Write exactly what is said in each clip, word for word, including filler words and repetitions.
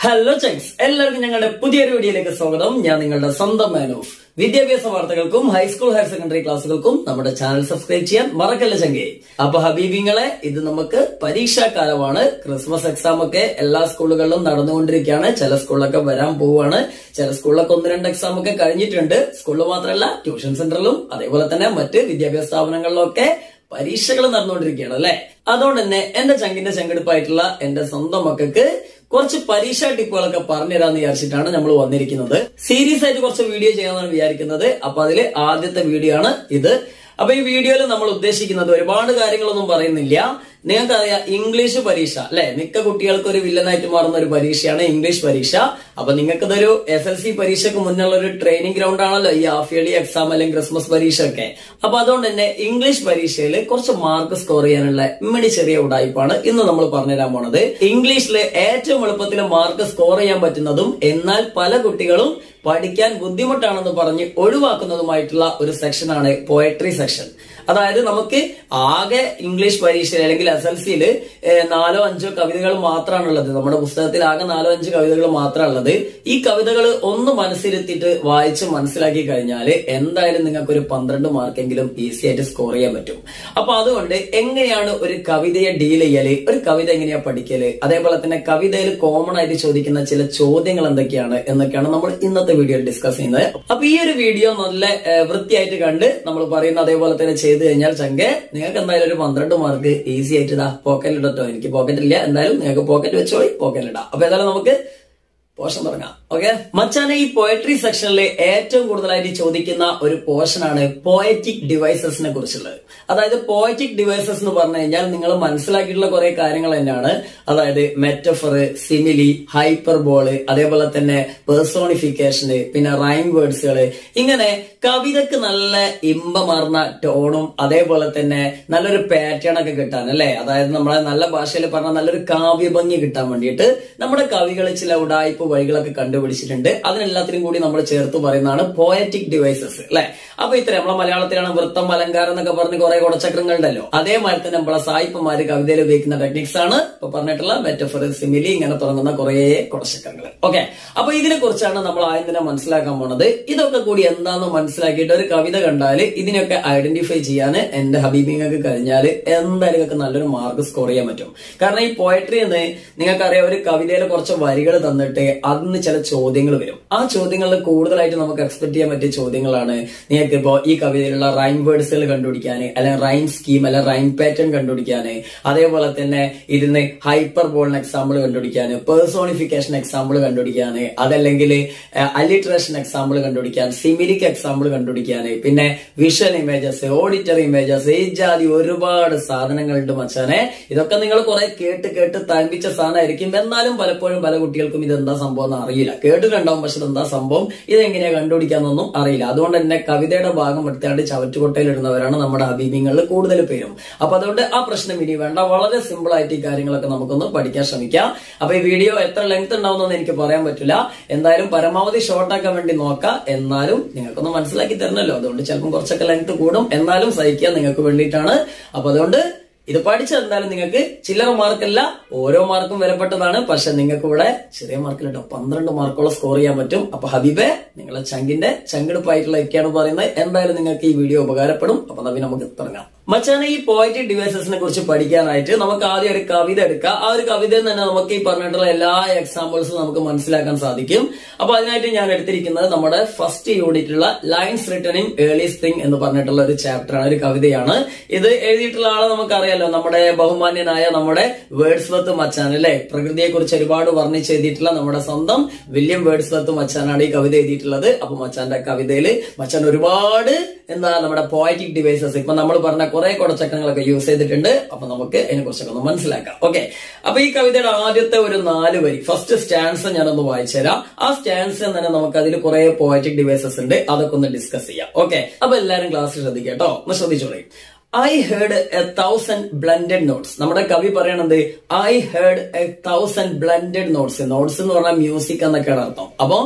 Hello checks, എല്ലാവർക്കും ഞങ്ങളുടെ പുതിയൊരു വീഡിയോയിലേക്ക് സ്വാഗതം. ഞാൻ നിങ്ങളുടെ സ്വന്തം മാനോഫ്. വിദ്യാഭ്യാസ വാർത്തകൾക്കും ഹൈസ്കൂൾ ഹയർ സെക്കൻഡറി ക്ലാസ്സുകൾക്കും നമ്മുടെ ചാനൽ സബ്സ്ക്രൈബ് ചെയ്യാൻ മറക്കല്ല ചങ്കേ. അപ്പൊ ഹബീബിങ്ങളെ, ഇത് നമുക്ക് പരീക്ഷാ കാലമാണ്. ക്രിസ്മസ് എക്സാം ഒക്കെ എല്ലാ സ്കൂളുകളിലും നടന്നുകൊണ്ടിരിക്കുകയാണ്. ചില സ്കൂളിലൊക്കെ വരാൻ പോവുകയാണ്. ചില സ്കൂളിലൊക്കെ ഒന്ന് രണ്ട് എക്സാം ഒക്കെ കഴിഞ്ഞിട്ടുണ്ട്. സ്കൂളിൽ മാത്രമല്ല, ട്യൂഷൻ സെന്ററിലും അതേപോലെ തന്നെ മറ്റ് വിദ്യാഭ്യാസ സ്ഥാപനങ്ങളിലും ഒക്കെ പരീക്ഷകൾ നടന്നുകൊണ്ടിരിക്കുകയാണ് അല്ലെ. അതുകൊണ്ട് തന്നെ എന്റെ ചങ്കിന്റെ ചങ്കെടുപ്പായിട്ടുള്ള എന്റെ സ്വന്തം മക്കൾക്ക് കുറച്ച് പരീക്ഷാ ടിപ്പുകളൊക്കെ പറഞ്ഞുതരാന്ന് വിചാരിച്ചിട്ടാണ് നമ്മൾ വന്നിരിക്കുന്നത്. സീരീസ് ആയിട്ട് കുറച്ച് വീഡിയോ ചെയ്യാമെന്നാണ് വിചാരിക്കുന്നത്. അപ്പൊ അതില് ആദ്യത്തെ വീഡിയോ ആണ് ഇത്. അപ്പൊ ഈ വീഡിയോയിൽ നമ്മൾ ഉദ്ദേശിക്കുന്നത് ഒരുപാട് കാര്യങ്ങളൊന്നും പറയുന്നില്ല. നിങ്ങൾക്കറിയാം, ഇംഗ്ലീഷ് പരീക്ഷ അല്ലെ, മിക്ക കുട്ടികൾക്ക് ഒരു വില്ലനായിട്ട് മാറുന്ന ഒരു പരീക്ഷയാണ് ഇംഗ്ലീഷ് പരീക്ഷ. അപ്പൊ നിങ്ങൾക്കിതൊരു എസ് എൽ സി പരീക്ഷയ്ക്ക് മുന്നുള്ള ഒരു ട്രെയിനിങ് ഗ്രൗണ്ട് ആണല്ലോ ഈ ഹാഫ് ഇയർലി എക്സാം അല്ലെങ്കിൽ ക്രിസ്മസ് പരീക്ഷ ഒക്കെ. അപ്പൊ അതുകൊണ്ട് തന്നെ ഇംഗ്ലീഷ് പരീക്ഷയിൽ കുറച്ച് മാർക്ക് സ്കോർ ചെയ്യാനുള്ള ഇമ്മടി ചെറിയ ഉടായ്പാണ് ഇന്ന് നമ്മൾ പറഞ്ഞുതരാൻ പോണത്. ഇംഗ്ലീഷിൽ ഏറ്റവും എളുപ്പത്തിൽ മാർക്ക് സ്കോർ ചെയ്യാൻ പറ്റുന്നതും എന്നാൽ പല കുട്ടികളും പഠിക്കാൻ ബുദ്ധിമുട്ടാണെന്ന് പറഞ്ഞ് ഒഴിവാക്കുന്നതുമായിട്ടുള്ള ഒരു സെക്ഷനാണ് പോയട്രി സെക്ഷൻ. അതായത് നമുക്ക് ആകെ ഇംഗ്ലീഷ് പരീക്ഷയിൽ അല്ലെങ്കിൽ എസ് എൽ സിയിൽ നാലോ അഞ്ചോ കവിതകൾ മാത്രമാണുള്ളത്. നമ്മുടെ പുസ്തകത്തിൽ ആകെ നാലോ അഞ്ച് കവിതകൾ മാത്രമാണുള്ളത്. ഈ കവിതകൾ ഒന്ന് മനസ്സിലെത്തിയിട്ട് വായിച്ച് മനസ്സിലാക്കി കഴിഞ്ഞാൽ എന്തായാലും നിങ്ങൾക്ക് ഒരു പന്ത്രണ്ട് മാർക്കെങ്കിലും ഈസി ആയിട്ട് സ്കോർ ചെയ്യാൻ പറ്റും. അപ്പൊ അതുകൊണ്ട് എങ്ങനെയാണ് ഒരു കവിതയെ ഡീൽ ചെയ്യല്, ഒരു കവിത എങ്ങനെയാ പഠിക്കല്, അതേപോലെ തന്നെ കവിതയിൽ കോമൺ ആയിട്ട് ചോദിക്കുന്ന ചില ചോദ്യങ്ങൾ എന്തൊക്കെയാണ് എന്നൊക്കെയാണ് നമ്മൾ ഇന്നത്തെ വീഡിയോയിൽ ഡിസ്കസ് ചെയ്യുന്നത്. അപ്പൊ ഈ ഒരു വീഡിയോ നല്ല വൃത്തിയായിട്ട് കണ്ട് നമ്മൾ പറയുന്ന അതേപോലെ തന്നെ ചെയ്ത് കഴിഞ്ഞാൽ ചങ്കെ നിങ്ങൾക്ക് എന്തായാലും ഒരു പന്ത്രണ്ട് മാർക്ക് ഈസി ആയിട്ട് ഇതാ പോക്കറ്റിലിട്ടോ. എനിക്ക് പോക്കറ്റ് ഇല്ല, എന്തായാലും നിങ്ങൾക്ക് പോക്കറ്റ് വെച്ചോളി, പോക്കറ്റിലിടാം. അപ്പൊ ഏതായാലും നമുക്ക് പോർഷൻ തുടങ്ങാം. ഓക്കെ മച്ചാനെ, ഈ പോയട്രി സെക്ഷനിൽ ഏറ്റവും കൂടുതലായിട്ട് ചോദിക്കുന്ന ഒരു പോർഷനാണ് പോയറ്റിക് ഡിവൈസസിനെ കുറിച്ചുള്ളത്. അതായത് പോയറ്റിക് ഡിവൈസസ് എന്ന് പറഞ്ഞു കഴിഞ്ഞാൽ നിങ്ങൾ മനസ്സിലാക്കിയിട്ടുള്ള കുറെ കാര്യങ്ങൾ തന്നെയാണ്. അതായത് മെറ്റഫർ, സിമിലി, ഹൈപ്പർബോള്, അതേപോലെ തന്നെ പേഴ്സോണിഫിക്കേഷന്, പിന്നെ റൈം വേർഡ്സുകള്, ഇങ്ങനെ കവിതക്ക് നല്ല ഇമ്പമാർന്ന ടോണും അതേപോലെ തന്നെ നല്ലൊരു പാറ്റേൺ ഒക്കെ കിട്ടാൻ അല്ലെ, അതായത് നമ്മളെ നല്ല ഭാഷയിൽ പറഞ്ഞാൽ നല്ലൊരു കാവ്യഭംഗി കിട്ടാൻ വേണ്ടിയിട്ട് നമ്മുടെ കവികൾ ചില ഉടായ്പ വഴികളൊക്കെ കണ്ടുപിടിച്ചിട്ടുണ്ട്. അതിനെല്ലാത്തിനും കൂടി നമ്മൾ ചേർത്ത് പറയുന്നതാണ് പോയറ്റിക് ഡിവൈസസ് അല്ലെ. അപ്പൊ ഇത്ര നമ്മളെ മലയാളത്തിലാണ് വൃത്തം, അലങ്കാരം എന്നൊക്കെ പറഞ്ഞ് കുറെ കുടച്ചക്രങ്ങൾ ഉണ്ടല്ലോ. അതേമാതിരി തന്നെ നമ്മളെ സായിപ്പന്മാര് കവിതയിൽ ഉപയോഗിക്കുന്ന ടെക്നിക്സ് ആണ് ഇപ്പൊ പറഞ്ഞിട്ടുള്ള മെറ്റഫർ, സിമിലി, ഇങ്ങനെ തുടങ്ങുന്ന കുറെ കുടച്ചക്രങ്ങൾ. ഓക്കെ, അപ്പൊ ഇതിനെ കുറിച്ചാണ് നമ്മൾ ആദ്യം തന്നെ മനസ്സിലാക്കാൻ പോണത്. ഇതൊക്കെ കൂടി എന്താണെന്ന് മനസ്സിലാക്കിയിട്ട് ഒരു കവിത കണ്ടാല് ഇതിനൊക്കെ ഐഡന്റിഫൈ ചെയ്യാൻ എന്റെ ഹബീബിങ്ങൾക്ക് കഴിഞ്ഞാൽ എന്തായാലും നിങ്ങൾക്ക് നല്ലൊരു മാർക്ക് സ്കോർ ചെയ്യാൻ പറ്റും. കാരണം ഈ പോയട്രി എന്ന് നിങ്ങൾക്കറിയാം, ഒരു കവിതയിൽ കുറച്ച് വരികൾ തന്നിട്ട് അതിന് ചില ചോദ്യങ്ങൾ വരും. ആ ചോദ്യങ്ങളിൽ കൂടുതലായിട്ട് നമുക്ക് എക്സ്പെക്ട് ചെയ്യാൻ പറ്റിയ ചോദ്യങ്ങളാണ് നിങ്ങൾക്ക് ഇപ്പോ ഈ കവിതയിലുള്ള റൈം വേർഡ്സുകൾ കണ്ടുപിടിക്കാന്, അല്ലെങ്കിൽ റൈം സ്കീം അല്ലെങ്കിൽ റൈം പാറ്റേൺ കണ്ടുപിടിക്കാന്, അതേപോലെ തന്നെ ഇതിന് ഹൈപ്പർ ബോളിന് എക്സാമ്പിൾ കണ്ടുപിടിക്കാന്, പേഴ്സോണിഫിക്കേഷൻ എക്സാമ്പിൾ കണ്ടുപിടിക്കാന്, അതല്ലെങ്കിൽ അലിട്രേഷൻ എക്സാമ്പിൾ കണ്ടുപിടിക്കാൻ, സിമിലിക്ക് എക്സാമ്പിൾ കണ്ടുപിടിക്കാന്, പിന്നെ വിഷ്വൽ ഇമേജസ്, ഓഡിറ്ററി ഇമേജസ്, ഈ ജാതി ഒരുപാട് സാധനങ്ങളുണ്ട് മച്ചാനെ. ഇതൊക്കെ നിങ്ങൾ കുറെ കേട്ട് കേട്ട് തഴമ്പിച്ച സാധനമായിരിക്കും. എന്നാലും പലപ്പോഴും പല കുട്ടികൾക്കും ഇതെന്താ സംഭവം എന്ന് അറിയില്ല. കേട്ടിട്ടുണ്ടാവും, പക്ഷെ ഇതെന്താ സംഭവം, ഇതെങ്ങനെയാ കണ്ടുപിടിക്കാന്നൊന്നും അറിയില്ല. അതുകൊണ്ട് തന്നെ കവിതയുടെ ഭാഗം എടുത്താണ്ട് ചവറ്റുകൊട്ടയിൽ ഇടുന്നവരാണ് നമ്മുടെ ഹബീബിങ്ങളിൽ കൂടുതൽ പേരും. അപ്പൊ അതുകൊണ്ട് ആ പ്രശ്നം ഇനി വേണ്ട. വളരെ സിമ്പിൾ ആയിട്ട് ഈ കാര്യങ്ങളൊക്കെ നമുക്കൊന്ന് പഠിക്കാൻ ശ്രമിക്കാം. അപ്പൊ ഈ വീഡിയോ എത്ര ലെങ്ത് ഉണ്ടാവുമെന്ന് എനിക്ക് പറയാൻ പറ്റില്ല. എന്തായാലും പരമാവധി ഷോർട്ട് ആക്കാൻ വേണ്ടി നോക്കാം. എന്നാലും നിങ്ങൾക്കൊന്ന് മനസ്സിലാക്കി തരണല്ലോ, അതുകൊണ്ട് ചിലപ്പോൾ കുറച്ചൊക്കെ ലെങ്ത് കൂടും. എന്നാലും സഹിക്കാൻ നിങ്ങൾക്ക് വേണ്ടിയിട്ടാണ്. അപ്പൊ അതുകൊണ്ട് ഇത് പഠിച്ചാൽ എന്തായാലും നിങ്ങൾക്ക് ചില്ലറ മാർക്കല്ല, ഓരോ മാർക്കും വിലപ്പെട്ടതാണ്. പക്ഷെ നിങ്ങൾക്ക് ഇവിടെ ചെറിയ മാർക്കിലിട്ടോ പന്ത്രണ്ട് മാർക്കോളം സ്കോർ ചെയ്യാൻ പറ്റും. അപ്പൊ ഹബീബെ, നിങ്ങളെ ചങ്കിന്റെ ചങ്കെടുപ്പായിട്ടുള്ള ഒക്കെയാണ് പറയുന്നത്. എന്തായാലും നിങ്ങൾക്ക് ഈ വീഡിയോ ഉപകാരപ്പെടും. അപ്പൊ നവി നമുക്ക് തുടങ്ങാം. മച്ചാനെ, ഈ പോയറ്റിക് ഡിവൈസസിനെ കുറിച്ച് പഠിക്കാനായിട്ട് നമുക്ക് ആദ്യം ഒരു കവിത എടുക്കാം. ആ ഒരു കവിതയിൽ തന്നെ നമുക്ക് ഈ പറഞ്ഞിട്ടുള്ള എല്ലാ എക്സാമ്പിൾസും നമുക്ക് മനസ്സിലാക്കാൻ സാധിക്കും. അപ്പൊ അതിനായിട്ട് ഞാൻ എടുത്തിരിക്കുന്നത് നമ്മുടെ ഫസ്റ്റ് യൂണിറ്റിലുള്ള lines written in early spring എന്ന് പറഞ്ഞിട്ടുള്ള ഒരു ചാപ്റ്റർ ആണ്, ഒരു കവിതയാണ്. ഇത് എഴുതിയിട്ടുള്ള ആളെ നമുക്കറിയാലോ, നമ്മുടെ ബഹുമാന്യനായ നമ്മുടെ വേർഡ്സ്വർത്ത് മച്ചാൻ അല്ലെ. പ്രകൃതിയെ കുറിച്ച് ഒരുപാട് വർണ്ണിച്ച് എഴുതിയിട്ടുള്ള നമ്മുടെ സ്വന്തം വില്യം വേർഡ്സ്വർത്ത് മച്ചാനാണ് ഈ കവിത എഴുതിയിട്ടുള്ളത്. അപ്പൊ മച്ചാന്റെ കവിതയിൽ മച്ചാൻ ഒരുപാട് എന്താ നമ്മുടെ പോയറ്റിക് ഡിവൈസസ്, ഇപ്പൊ നമ്മൾ പറഞ്ഞ കുറെ കുടച്ചക്രങ്ങളൊക്കെ യൂസ് ചെയ്തിട്ടുണ്ട്. അപ്പൊ നമുക്ക് അതിനെ കുറിച്ചൊക്കെ ഒന്ന് മനസ്സിലാക്കാം. ഓക്കെ, അപ്പൊ ഈ കവിതയുടെ ആദ്യത്തെ ഒരു നാല് വരി, ഫസ്റ്റ് സ്റ്റാൻസ് ഞാനൊന്ന് വായിച്ചു തരാം. ആ സ്റ്റാൻസ് തന്നെ നമുക്ക് അതിൽ കുറെ പോയറ്റിക് ഡിവൈസസ് ഉണ്ട്, അതൊക്കെ ഒന്ന് ഡിസ്കസ് ചെയ്യാം. ഓക്കെ, അപ്പൊ എല്ലാവരും ക്ലാസ്സിൽ ശ്രദ്ധിക്കാം കേട്ടോ, ഒന്ന് ശ്രദ്ധിച്ചോളൂ. I heard a thousand blended notes. നമ്മുടെ കവി പറയണത് I heard a thousand blended notes. Notes എന്ന് പറഞ്ഞാൽ മ്യൂസിക് എന്നൊക്കെയാണ് അർത്ഥം. അപ്പൊ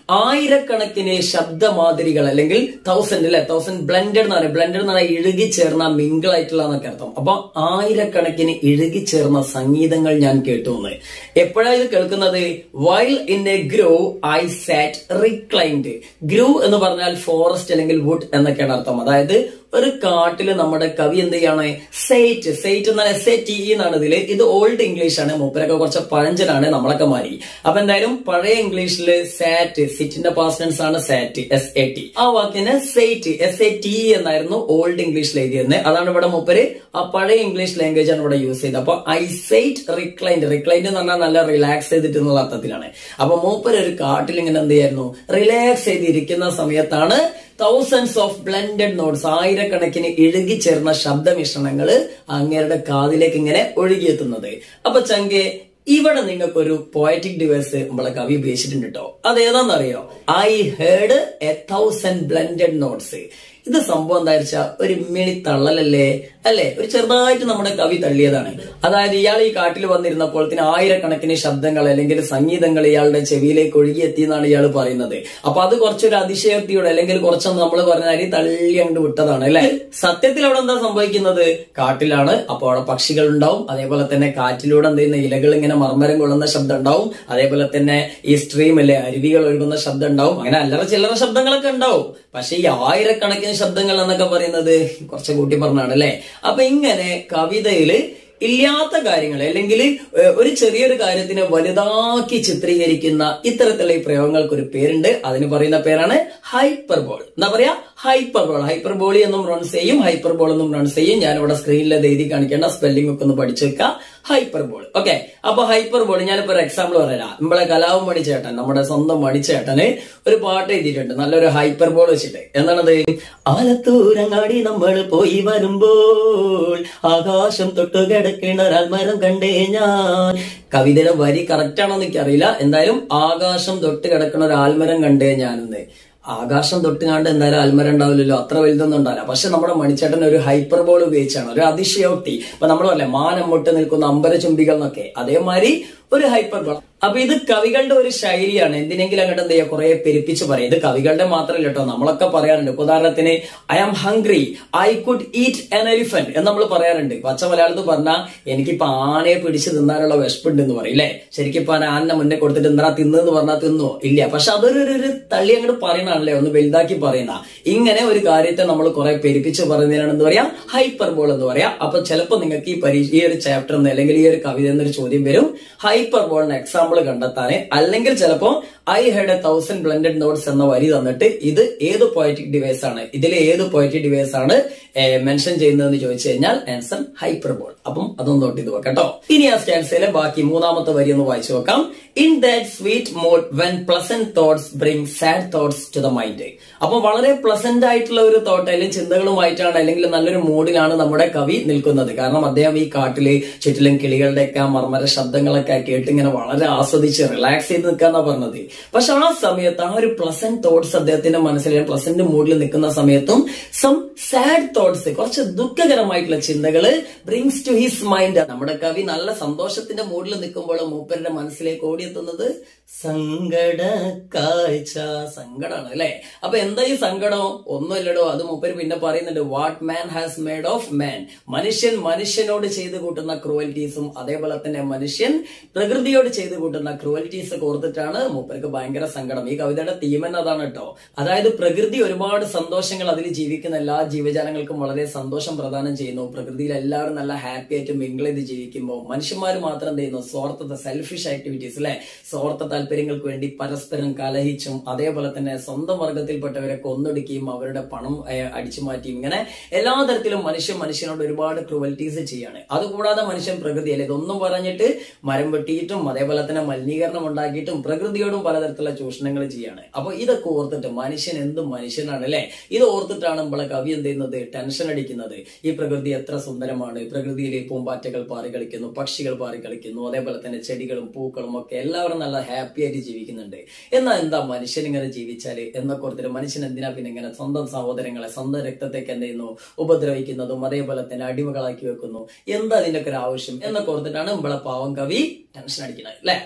ആയിരക്കണക്കിന് ശബ്ദമാതിരികൾ അല്ലെങ്കിൽ തൗസൻഡ് അല്ലെ തൗസൻഡ് ബ്ലെൻഡഡ് എന്ന് പറയാം. ബ്ലെൻഡഡ് എന്ന് പറഞ്ഞാൽ ഇഴുകി ചേർന്ന മിങ്കിൾ ആയിട്ടുള്ള എന്നൊക്കെ അർത്ഥം. അപ്പൊ ആയിരക്കണക്കിന് ഇഴുകി ചേർന്ന സംഗീതങ്ങൾ ഞാൻ കേട്ടു എന്ന്. എപ്പോഴാണ് ഇത് കേൾക്കുന്നത്? While in a grove I sat reclined. Grove എന്ന് പറഞ്ഞാൽ ഫോറസ്റ്റ് അല്ലെങ്കിൽ വുഡ് എന്നൊക്കെയാണ് അർത്ഥം. അതായത് ഒരു കാട്ടില് നമ്മുടെ കവി എന്ത് ചെയ്യാണ്? സെയ്റ്റ് സെയ്റ്റ് എന്നാൽ എസ് എ ടി എന്നാണ് ഇതില്. ഇത് ഓൾഡ് ഇംഗ്ലീഷ് ആണ്. മൂപ്പരൊക്കെ കുറച്ച് പഴഞ്ചനാണ്, നമ്മളൊക്കെ മാറി. അപ്പൊ എന്തായാലും പഴയ ഇംഗ്ലീഷില് സാറ്റ്, സിറ്റിന്റെ പാസ്റ്റ് ടെൻസ് ആണ് സാറ്റ്, എസ് എ ടി. ആ വാക്കിന് സെയ്റ്റ് എസ് എ ടി എന്നായിരുന്നു ഓൾഡ് ഇംഗ്ലീഷിൽ എഴുതിയിരുന്നത്. അതാണ് ഇവിടെ മൂപ്പര് ആ പഴയ ഇംഗ്ലീഷ് ലാംഗ്വേജ് ആണ് ഇവിടെ യൂസ് ചെയ്തത്. അപ്പൊ ഐ സൈറ്റ് റിക്ലൈൻഡ്. റിക്ലൈൻഡ് എന്ന് പറഞ്ഞാൽ നല്ല റിലാക്സ് ചെയ്തിട്ട് എന്നുള്ള അർത്ഥത്തിലാണ്. അപ്പൊ മൂപ്പര് ഒരു കാട്ടിൽ ഇങ്ങനെ എന്ത് ചെയ്യായിരുന്നു? റിലാക്സ് ചെയ്തിരിക്കുന്ന സമയത്താണ് തൗസൻഡ്സ് ഓഫ് ബ്ലെൻഡഡ് നോട്ട്സ്, ആയിരക്കണക്കിന് ഇഴുകി ചേർന്ന ശബ്ദമിശ്രണങ്ങള് അങ്ങേരുടെ കാതിലേക്ക് ഇങ്ങനെ ഒഴുകിയെത്തുന്നത്. അപ്പൊ ചങ്കെ, ഇവിടെ നിങ്ങൾക്കൊരു പോയറ്റിക് ഡിവൈസ് നമ്മളെ കവി ഉപയോഗിച്ചിട്ടുണ്ട് കേട്ടോ. അത് ഏതാണെന്നറിയോ? I heard a thousand blended notes. ഇത് സംഭവം എന്താ വെച്ചാൽ ഒരു മിണി തള്ളലല്ലേ അല്ലെ? ഒരു ചെറുതായിട്ട് നമ്മുടെ കവി തള്ളിയതാണ്. അതായത് ഇയാൾ ഈ കാട്ടിൽ വന്നിരുന്നപ്പോൾ തന്നെ ആയിരക്കണക്കിന് ശബ്ദങ്ങൾ അല്ലെങ്കിൽ സംഗീതങ്ങൾ ഇയാളുടെ ചെവിയിലേക്ക് ഒഴുകിയെത്തി എന്നാണ് ഇയാൾ പറയുന്നത്. അപ്പൊ അത് കുറച്ചൊരു അതിശയോക്തിയോടെ അല്ലെങ്കിൽ കുറച്ചൊന്ന് നമ്മൾ പറഞ്ഞാൽ തള്ളി അങ്ങോട്ട് വിട്ടതാണ് അല്ലെ? സത്യത്തിൽ അവിടെ എന്താ സംഭവിക്കുന്നത്? കാട്ടിലാണ്. അപ്പോൾ അവിടെ പക്ഷികൾ ഉണ്ടാവും. അതേപോലെ തന്നെ കാറ്റിലൂടെ എന്ത് ചെയ്യുന്ന ഇലകൾ ഇങ്ങനെ മർമ്മരം കൊള്ളുന്ന ശബ്ദം ഉണ്ടാവും. അതേപോലെ തന്നെ ഈ സ്ട്രീം അല്ലെ, അരുവികൾ ഒഴുകുന്ന ശബ്ദം ഉണ്ടാവും. അങ്ങനെ അല്ലറ ചില്ലറ ശബ്ദങ്ങളൊക്കെ ഉണ്ടാവും. പക്ഷെ ഈ ആയിരക്കണക്കിന് ശബ്ദങ്ങൾ എന്നൊക്കെ പറയുന്നത് കുറച്ച് കൂട്ടി പറഞ്ഞാണ് അല്ലെ? അപ്പൊ ഇങ്ങനെ കവിതയില് ഇല്ലാത്ത കാര്യങ്ങൾ അല്ലെങ്കിൽ ഒരു ചെറിയൊരു കാര്യത്തിനെ വലുതാക്കി ചിത്രീകരിക്കുന്ന ഇത്തരത്തിലുള്ള ഈ പ്രയോഗങ്ങൾക്ക് ഒരു പേരുണ്ട്. അതിന് പറയുന്ന പേരാണ് ഹൈപ്പർബോൾ. എന്താ പറയാ? ഹൈപ്പർബോൾ. ഹൈപ്പർബോളി എന്നും റൺസ് ചെയ്യും, ഹൈപ്പർബോൾ എന്നും റൺസ് ചെയ്യും. ഞാനിവിടെ സ്ക്രീനിൽ എഴുതി കാണിക്കേണ്ട സ്പെല്ലിംഗ് ഒക്കെ ഒന്ന് പഠിച്ചു വെക്കാം. ഹൈപ്പർബോൾ. ഓക്കെ. അപ്പൊ ഹൈപ്പർബോൾ ഞാനിപ്പോ ഒരു എക്സാമ്പിൾ പറയാം. നമ്മളെ കലാവും മണിച്ചേട്ടൻ, നമ്മുടെ സ്വന്തം മണിച്ചേട്ടന് ഒരു പാട്ട് എഴുതിയിട്ടുണ്ട് നല്ലൊരു ഹൈപ്പർബോൾ വെച്ചിട്ട്. എന്താണത്? ആലത്തൂരങ്ങാടി നമ്മൾ പോയി വരുമ്പോൾ ആകാശം തൊട്ടു കിടക്കുന്ന ഒരാൽമരം കണ്ടേ ഞാൻ. കവിതയുടെ വരി കറക്റ്റ് ആണോ എന്ന് എനിക്കറിയില്ല. എന്തായാലും ആകാശം തൊട്ട് കിടക്കുന്ന ഒരു ആൽമരം കണ്ടേ ഞാനെന്ന്. ആകാശം തൊട്ടുകാണ്ട് എന്തായാലും ആൽമരം ഉണ്ടാവില്ലല്ലോ, അത്ര വലുതൊന്നും ഉണ്ടാവില്ല. പക്ഷെ നമ്മുടെ മണിച്ചേട്ടൻ ഒരു ഹൈപ്പർബോൾ ഉപയോഗിച്ചാണ്, ഒരു അതിശയോക്തി. ഇപ്പൊ നമ്മൾ പറയല്ലേ മാനം മുട്ട് നിൽക്കുന്ന അമ്പരചുംബികൾ എന്നൊക്കെ, അതേമാതിരി ഒരു ഹൈപ്പർബോൾ. അപ്പൊ ഇത് കവികളുടെ ഒരു ശൈലിയാണ്. എന്തിനെങ്കിലും അങ്ങോട്ട് എന്ത് ചെയ്യുക, കുറെ പെരുപ്പിച്ച് പറയും. ഇത് കവികളുടെ മാത്രമല്ല കേട്ടോ, നമ്മളൊക്കെ പറയാറുണ്ട്. ഉദാഹരണത്തിന് I am hungry, I could eat an elephant എന്ന് നമ്മൾ പറയാറുണ്ട്. പച്ച മലയാളത്തിൽ പറഞ്ഞാൽ എനിക്കിപ്പോ ആനയെ പിടിച്ച് തിന്നാനുള്ള വിശപ്പുണ്ട് എന്ന് പറയും അല്ലെ? ശരിക്കും ഇപ്പൊ ആനനെ മുന്നേ കൊടുത്തിട്ട് എന്താ തിന്നെന്ന് പറഞ്ഞാൽ തിന്നോ? ഇല്ല. പക്ഷെ അതൊരു ഒരു തള്ളി അങ്ങോട്ട് പറയണല്ലേ, ഒന്ന് വലുതാക്കി പറയുന്ന. ഇങ്ങനെ ഒരു കാര്യത്തെ നമ്മൾ കുറെ പെരുപ്പിച്ച് പറയുന്നതിനാണ് എന്ത് പറയാ? ഹൈപ്പർബോൾ എന്ന് പറയാം. അപ്പൊ ചിലപ്പോൾ നിങ്ങൾക്ക് ഈ പരീക്ഷ ഈ ഒരു ചാപ്റ്റർ അല്ലെങ്കിൽ ഈ ഒരു കവിത എന്നൊരു ചോദ്യം വരും, ഹൈപ്പർബോളിന് എക്സാമ്പിൾ കണ്ടെത്താന്. അല്ലെങ്കിൽ ചിലപ്പോ I heard a thousand blended notes എന്ന വരി തന്നിട്ട് ഇത് ഏത് പോയറ്റിക് ഡിവൈസ് ആണ്, ഇതിലെ ഏത് പോയറ്റിക് ഡിവൈസ് ആണ് മെൻഷൻ ചെയ്യുന്നതെന്ന് ചോദിച്ചു കഴിഞ്ഞാൽ ആൻസർ ഹൈപ്പർബോൾ. അപ്പം അതൊന്ന് നോട്ട് ചെയ്ത് വെക്കാം കേട്ടോ. ഇനി ആ സ്റ്റാൻസയിലെ ബാക്കി മൂന്നാമത്തെ വരി ഒന്ന് വായിച്ചു നോക്കാം. In that sweet mood when pleasant thoughts bring sad thoughts to the mind. അപ്പൊ വളരെ പ്ലസന്റ് ആയിട്ടുള്ള ഒരു തോട്ട് അല്ലെങ്കിൽ ചിന്തകളുമായിട്ടാണ് അല്ലെങ്കിൽ നല്ലൊരു മൂഡിലാണ് നമ്മുടെ കവി നിൽക്കുന്നത്. കാരണം അദ്ദേഹം ഈ കാട്ടില് ചുറ്റിലും കിളികളുടെ ഒക്കെ മർമ്മര ശബ്ദങ്ങളൊക്കെ കേട്ട് ഇങ്ങനെ വളരെ ആസ്വദിച്ച് റിലാക്സ് ചെയ്ത് നിൽക്കാന്നാ പറഞ്ഞത്. പക്ഷെ ആ സമയത്ത് ആ ഒരു പ്ലസന്റ് തോട്ട്സ് അദ്ദേഹത്തിന്റെ മനസ്സിൽ പ്ലസന്റ് മൂഡിൽ നിൽക്കുന്ന സമയത്തും സം സാഡ് തോട്ട്സ്, കുറച്ച് ദുഃഖകരമായിട്ടുള്ള ചിന്തകള് ബ്രിങ്സ് ടു ഹിസ് മൈൻഡ്. നമ്മുടെ കവി നല്ല സന്തോഷത്തിന്റെ മൂഡിൽ നിൽക്കുമ്പോൾ മൂപ്പരുടെ മനസ്സിലേക്ക് ഓടിയെത്തുന്നത് സങ്കട കാഴ്ച. സങ്കടമാണ് അല്ലെ? അപ്പൊ എന്താ ഈ സങ്കടം? ഒന്നുമില്ലടോ, അത് മൂപ്പര് പിന്നെ പറയുന്നുണ്ട്, what man has made of man. മനുഷ്യൻ മനുഷ്യനോട് ചെയ്ത് കൂട്ടുന്ന ക്രൂവൽറ്റീസും അതേപോലെ തന്നെ മനുഷ്യൻ പ്രകൃതിയോട് ചെയ്ത് കൂട്ടുന്ന ക്രൂവൽറ്റീസ് ഓർത്തിട്ടാണ് മൂപ്പർക്ക് ഭയങ്കര സങ്കടം. ഈ കവിതയുടെ തീമൻ അതാണ് കേട്ടോ. അതായത് പ്രകൃതി ഒരുപാട് സന്തോഷങ്ങൾ അതിൽ ജീവിക്കുന്ന എല്ലാ ജീവജാലങ്ങൾക്കും വളരെ സന്തോഷം പ്രദാനം ചെയ്യുന്നു. പ്രകൃതിയിൽ എല്ലാവരും നല്ല ഹാപ്പി ആയിട്ട് മിങ്കിൾ ചെയ്ത് ജീവിക്കുമ്പോൾ മനുഷ്യന്മാർ മാത്രം എന്ത് ചെയ്യുന്നു? സ്വാർത്ഥത, സെൽഫിഷ് ആക്ടിവിറ്റീസ് അല്ലെ, സ്വാർത്ഥ താല്പര്യങ്ങൾക്ക് വേണ്ടി പരസ്പരം കലഹിച്ചും അതേപോലെ തന്നെ സ്വന്തം വർഗത്തിൽപ്പെട്ടവരെ കൊന്നൊടുക്കുകയും അവരുടെ പണം അടിച്ചു മാറ്റിയും ഇങ്ങനെ എല്ലാ തരത്തിലും മനുഷ്യൻ മനുഷ്യനോട് ഒരുപാട് ക്രൂവൽറ്റീസ് ചെയ്യാണ്. അതുകൂടാതെ മനുഷ്യൻ പ്രകൃതി അല്ലെ, ഇതൊന്നും പറഞ്ഞിട്ട് മരം വെട്ടിയിട്ടും അതേപോലെ തന്നെ മലിനീകരണം ഉണ്ടാക്കിയിട്ടും പ്രകൃതിയോടും പലതരത്തിലുള്ള ചൂഷണങ്ങൾ ചെയ്യാണ്. അപ്പൊ ഇതൊക്കെ ഓർത്തിട്ട് മനുഷ്യൻ എന്തും മനുഷ്യനാണ് അല്ലെ, ഇത് ഓർത്തിട്ടാണ് നമ്മളെ കവി എന്ത് ചെയ്യുന്നത്? ടെൻഷൻ അടിക്കുന്നത്. ഈ പ്രകൃതി എത്ര സുന്ദരമാണ്, പ്രകൃതിയിലെ പൂമ്പാറ്റകൾ പാറി കളിക്കുന്നു, പക്ഷികൾ പാറി കളിക്കുന്നു, അതേപോലെ തന്നെ ചെടികളും പൂക്കളും ഒക്കെ എല്ലാവരും നല്ല ഹാപ്പി ആയിട്ട് ജീവിക്കുന്നുണ്ട്. എന്നാൽ എന്താ മനുഷ്യൻ ഇങ്ങനെ ജീവിച്ചാല് എന്നൊക്കെ ഓർത്തിട്ട് മനുഷ്യൻ എന്തിനാ പിന്നെ ഇങ്ങനെ സ്വന്തം സഹോദരങ്ങളെ സ്വന്തം രക്തത്തേക്ക് എന്ത് ചെയ്യുന്നു? ഉപദ്രവിക്കുന്നതും അതേപോലെ തന്നെ അടിമകളാക്കി വെക്കുന്നു. എന്താ അതിന്റെ ഒക്കെ ഒരു ആവശ്യം എന്നൊക്കെ ഓർത്തിട്ടാണ് നമ്മളെ പാവം കവി ടെൻഷൻ അടിക്കുന്നത് അല്ലെ?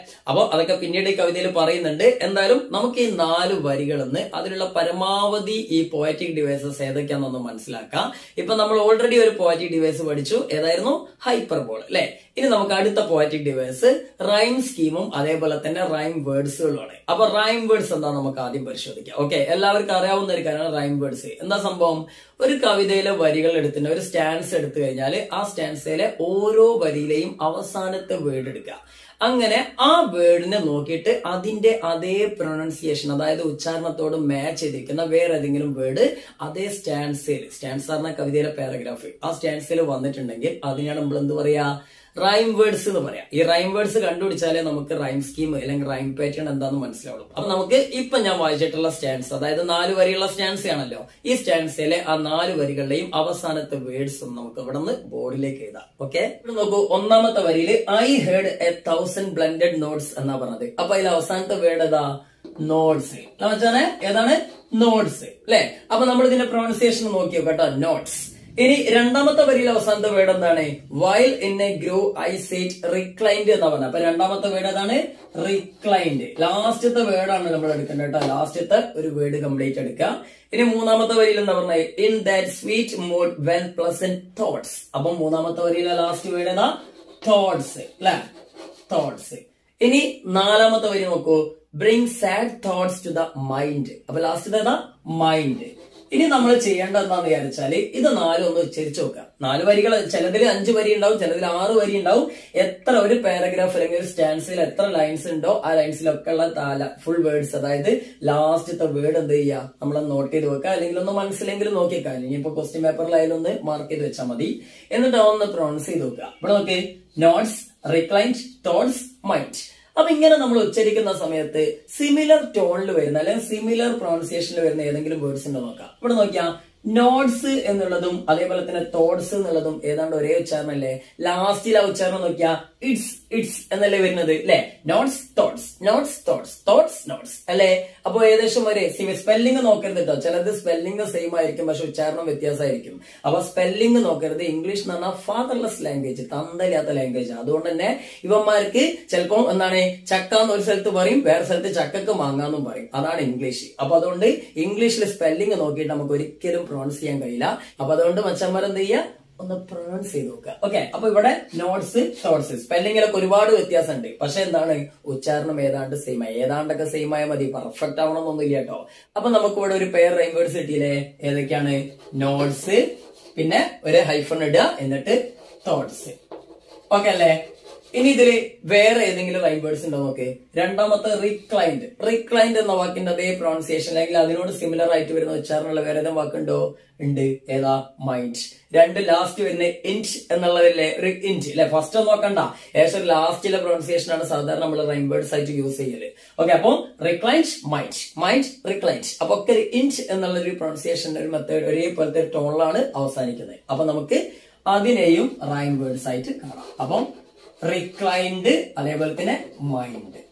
അപ്പൊ അതൊക്കെ പിന്നീട് ഈ കവിതയിൽ പറയുന്നുണ്ട്. എന്തായാലും നമുക്ക് ഈ നാല് വരികളെന്ന് അതിലുള്ള പരമാവധി ഈ പോയറ്റിക് ഡിവൈസസ് ഏതൊക്കെയാണെന്നൊന്ന് മനസ്സിലാക്കാം. ഇപ്പൊ നമ്മൾ ഓൾറെഡി ഒരു പോയറ്റിക് ഡിവൈസ് പഠിച്ചു, ഏതായിരുന്നു? ഹൈപ്പർബോൾ അല്ലെ. ഇനി നമുക്ക് അടുത്ത പോയറ്റിക് ഡിവൈസ് റൈം സ്കീമും അതേപോലെ തന്നെ റൈം വേർഡ്സുകളുമാണ്. അപ്പൊ റൈം വേർഡ്സ് എന്താ നമുക്ക് ആദ്യം പരിശോധിക്കാം. ഓക്കെ, എല്ലാവർക്കും അറിയാവുന്ന ഒരു കാര്യമാണ് റൈം വേർഡ്സ്. എന്താ സംഭവം? ഒരു കവിതയിലെ വരികൾ എടുത്തിട്ട് ഒരു സ്റ്റാൻസ് എടുത്തു കഴിഞ്ഞാൽ ആ സ്റ്റാൻസയിലെ ഓരോ വരിയിലെയും അവസാനത്തെ വേർഡ് എടുക്കുക. അങ്ങനെ ആ വേർഡിനെ നോക്കിയിട്ട് അതിന്റെ അതേ പ്രൊനൗൺസിയേഷൻ, അതായത് ഉച്ചാരണത്തോട് മാച്ച് ചെയ്തിരിക്കുന്ന വേറെ ഏതെങ്കിലും വേർഡ് അതേ സ്റ്റാൻസയിൽ, സ്റ്റാൻസ് പറഞ്ഞ കവിതയിലെ പാരഗ്രാഫ്, ആ സ്റ്റാൻസയിൽ വന്നിട്ടുണ്ടെങ്കിൽ അതിനാണ് നമ്മൾ എന്ത് പറയാ? റൈം വേർഡ്സ് എന്ന് പറയാം. ഈ റൈം വേർഡ്സ് കണ്ടുപിടിച്ചാലേ നമുക്ക് റൈം സ്കീം അല്ലെങ്കിൽ റൈം പാറ്റേൺ എന്താന്ന് മനസ്സിലാവുള്ളൂ. അപ്പൊ നമുക്ക് ഇപ്പൊ ഞാൻ വായിച്ചിട്ടുള്ള സ്റ്റാൻസ്, അതായത് നാല് വരിയുള്ള സ്റ്റാൻസ് ആണല്ലോ, ഈ സ്റ്റാൻസിലെ ആ നാല് വരികളുടെയും അവസാനത്തെ വേർഡ്സും നമുക്ക് ഇവിടെ നിന്ന് ബോർഡിലേക്ക് എഴുതാം. ഓക്കെ, ഇവിടെ നോക്കൂ. ഒന്നാമത്തെ വരിയിൽ I heard a thousand blended notes എന്നാ പറഞ്ഞത്. അപ്പൊ അതിൽ അവസാനത്തെ വേർഡ് ഏതാ? നോട്ട്സ്. വെച്ചാണ് ഏതാണ്? നോട്ട്സ് അല്ലെ. അപ്പൊ നമ്മൾ ഇതിന്റെ പ്രൊണൗൺസിയേഷൻ നോക്കിയോ കേട്ടോ, നോട്ട്സ്. ഇനി രണ്ടാമത്തെ വരിയിൽ അവസാനത്തെ വേർഡ് എന്താണ്? While in a grove I sate reclined എന്നാ പറഞ്ഞത്. അപ്പൊ രണ്ടാമത്തെ വേർഡ് ഏതാണ്? റിക്ലൈൻഡ്. ലാസ്റ്റത്തെ വേർഡാണ് നമ്മൾ എടുക്കേണ്ടത് കേട്ടോ. ലാസ്റ്റത്തെ ഒരു വേർഡ് കംപ്ലീറ്റ് എടുക്കുക. ഇനി മൂന്നാമത്തെ വരിയിൽ എന്താ പറഞ്ഞത്? In that sweet mood when pleasant thoughts. അപ്പൊ മൂന്നാമത്തെ വരിയിലെ ലാസ്റ്റ് വേർഡ് ഏതാ? തോട്ട്സ് അല്ലെ, തോട്ട്സ്. ഇനി നാലാമത്തെ വരി നോക്കൂ. Bring sad thoughts to the mind. അപ്പൊ ലാസ്റ്റ് ഏതാ? മൈൻഡ്. ഇനി നമ്മൾ ചെയ്യേണ്ടത് എന്താന്ന് വിചാരിച്ചാല് ഇത് നാലും ഒന്ന് ഉച്ചരിച്ചു നോക്കുക. നാല് വരികൾ, ചിലതിൽ അഞ്ച് വരി ഉണ്ടാവും, ചിലതിൽ ആറ് വരി ഉണ്ടാവും. എത്ര ഒരു പാരഗ്രാഫ് അല്ലെങ്കിൽ ഒരു സ്റ്റാൻസിൽ എത്ര ലൈൻസ് ഉണ്ടോ ആ ലൈൻസിലൊക്കെ ഉള്ള താല ഫുൾ വേർഡ്സ്, അതായത് ലാസ്റ്റത്തെ വേർഡ് എന്ത് ചെയ്യുക? നമ്മൾ നോട്ട് ചെയ്ത് വെക്കുക, അല്ലെങ്കിൽ ഒന്ന് മനസ്സിലെങ്കിലും നോക്കിയേക്കാം. ഇനിയിപ്പോ ക്വസ്റ്റ്യൻ പേപ്പറിലായാലും ഒന്ന് മാർക്ക് ചെയ്ത് വെച്ചാൽ മതി. എന്നിട്ട് ഒന്ന് പ്രൊണൗൺസ് ചെയ്ത് നോക്കുക. ഇവിടെ നോക്കി, നോട്ട്സ്, റിക്ലൈൻഡ്, തോട്ട്സ്, മൈൻഡ്. അപ്പൊ ഇങ്ങനെ നമ്മൾ ഉച്ചരിക്കുന്ന സമയത്ത് സിമിലർ ടോണിൽ വരുന്ന അല്ലെങ്കിൽ സിമിലർ പ്രൊണൗൺസിയേഷനിൽ വരുന്ന ഏതെങ്കിലും വേർഡ്സ് ഉണ്ടോ നോക്കാം. ഇവിടെ നോക്കിയാ നോട്ട്സ് എന്നുള്ളതും അതേപോലെ തന്നെ തോട്ട്സ് എന്നുള്ളതും ഏതാണ്ട് ഒരേ ഉച്ചാരണം അല്ലേ? ലാസ്റ്റിൽ ആ ഉച്ചാരണം നോക്കിയാ ഇറ്റ്സ് ഇറ്റ്സ് എന്നല്ലേ വരുന്നത് അല്ലെ? Notes thoughts, notes thoughts, thoughts notes അല്ലെ? അപ്പൊ ഏകദേശം ഒരേ. സ്പെല്ലിംഗ് നോക്കരുത് കേട്ടോ. ചിലത് സ്പെല്ലിംഗ് സെയിം ആയിരിക്കും, പക്ഷെ ഉച്ചാരണം വ്യത്യാസമായിരിക്കും. അപ്പൊ സ്പെല്ലിംഗ് നോക്കരുത്. ഇംഗ്ലീഷ് എന്ന് പറഞ്ഞാൽ ഫാദർലെസ് ലാംഗ്വേജ്, തന്തയില്ലാത്ത ലാംഗ്വേജ്. അതുകൊണ്ട് തന്നെ ഇവന്മാർക്ക് ചിലപ്പോൾ എന്താണ്, ചക്ക എന്ന് ഒരു സ്ഥലത്ത് പറയും, വേറെ സ്ഥലത്ത് ചക്കക്ക് മാങ്ങാന്നും പറയും. അതാണ് ഇംഗ്ലീഷ്. അപ്പൊ അതുകൊണ്ട് ഇംഗ്ലീഷിൽ സ്പെല്ലിംഗ് നോക്കിയിട്ട് നമുക്ക് ഒരിക്കലും പ്രൊണൗൺസ് ചെയ്യാൻ കഴിയില്ല. അപ്പൊ അതുകൊണ്ട് മച്ചന്മാർ എന്ത് ചെയ്യുക? ഒന്ന് പ്രൊണൗൺസ് ചെയ്ത് നോക്കുക. ഓക്കെ, അപ്പൊ ഇവിടെ നോട്ട്സ്, തോട്ട്സ്, സ്പെല്ലിങ്ങിലൊക്കെ ഒരുപാട് വ്യത്യാസമുണ്ട്. പക്ഷെ എന്താണ്, ഉച്ചാരണം ഏതാണ്ട് സെയിം ആയി. ഏതാണ്ടൊക്കെ സെയിം ആയാൽ മതി, പെർഫെക്റ്റ് ആവണമെന്നൊന്നും ഇല്ല കേട്ടോ. അപ്പൊ നമുക്ക് ഇവിടെ ഒരു പെയർ റൈം വേർഡ്സ് കിട്ടിയില്ലേ? ഏതൊക്കെയാണ്? നോട്ട്സ്, പിന്നെ ഒരു ഹൈഫൺ ഇടുക, എന്നിട്ട് തോട്ട്സ്. ഓക്കെ അല്ലേ? ഇനി ഇതില് വേറെ ഏതെങ്കിലും റൈം വേർഡ്സ് ഉണ്ടോ നോക്ക്. രണ്ടാമത്തെ റിക്ലൈൻഡ്. റിക്ലൈൻഡ് എന്ന വാക്കിന്റെ അതേ പ്രൊണൗൺസിയേഷൻ അല്ലെങ്കിൽ അതിനോട് സിമിലർ ആയിട്ട് വരുന്ന ഉച്ചാരണമുള്ള വേറെ ഏതെങ്കിലും വാക്കുണ്ടോ? ഉണ്ട്. ഏതാ? മൈൻഡ്. രണ്ട് ലാസ്റ്റ് വരുന്ന ഇൻറ്റ് എന്നുള്ളതല്ലേ ഒരു ഇൻറ്റ് അല്ലെ? ഫസ്റ്റ് ഒന്നും നോക്കണ്ട, ഏകദേശം ലാസ്റ്റിലെ പ്രൊണൗൺസിയേഷൻ ആണ് സാധാരണ നമ്മൾ റൈം വേർഡ്സ് ആയിട്ട് യൂസ് ചെയ്യല്. ഓക്കെ, അപ്പൊ റിക്ലൈൻഡ്, മൈൻഡ്, മൈൻഡ്, റിക്ലൈൻഡ്. അപ്പൊ ഒക്കെ ഇൻറ്റ് എന്നുള്ള ഒരു പ്രൊണൗൺസിയേഷൻ ഒരു മെത്തേഡ് ഒരേപോലത്തെ ടോണിലാണ് അവസാനിക്കുന്നത്. അപ്പൊ നമുക്ക് അതിനെയും റൈം വേർഡ്സ് ആയിട്ട് കാണാം. അപ്പം റിക്ലൈൻഡ് അതേപോലെ തന്നെ മൈൻഡ്.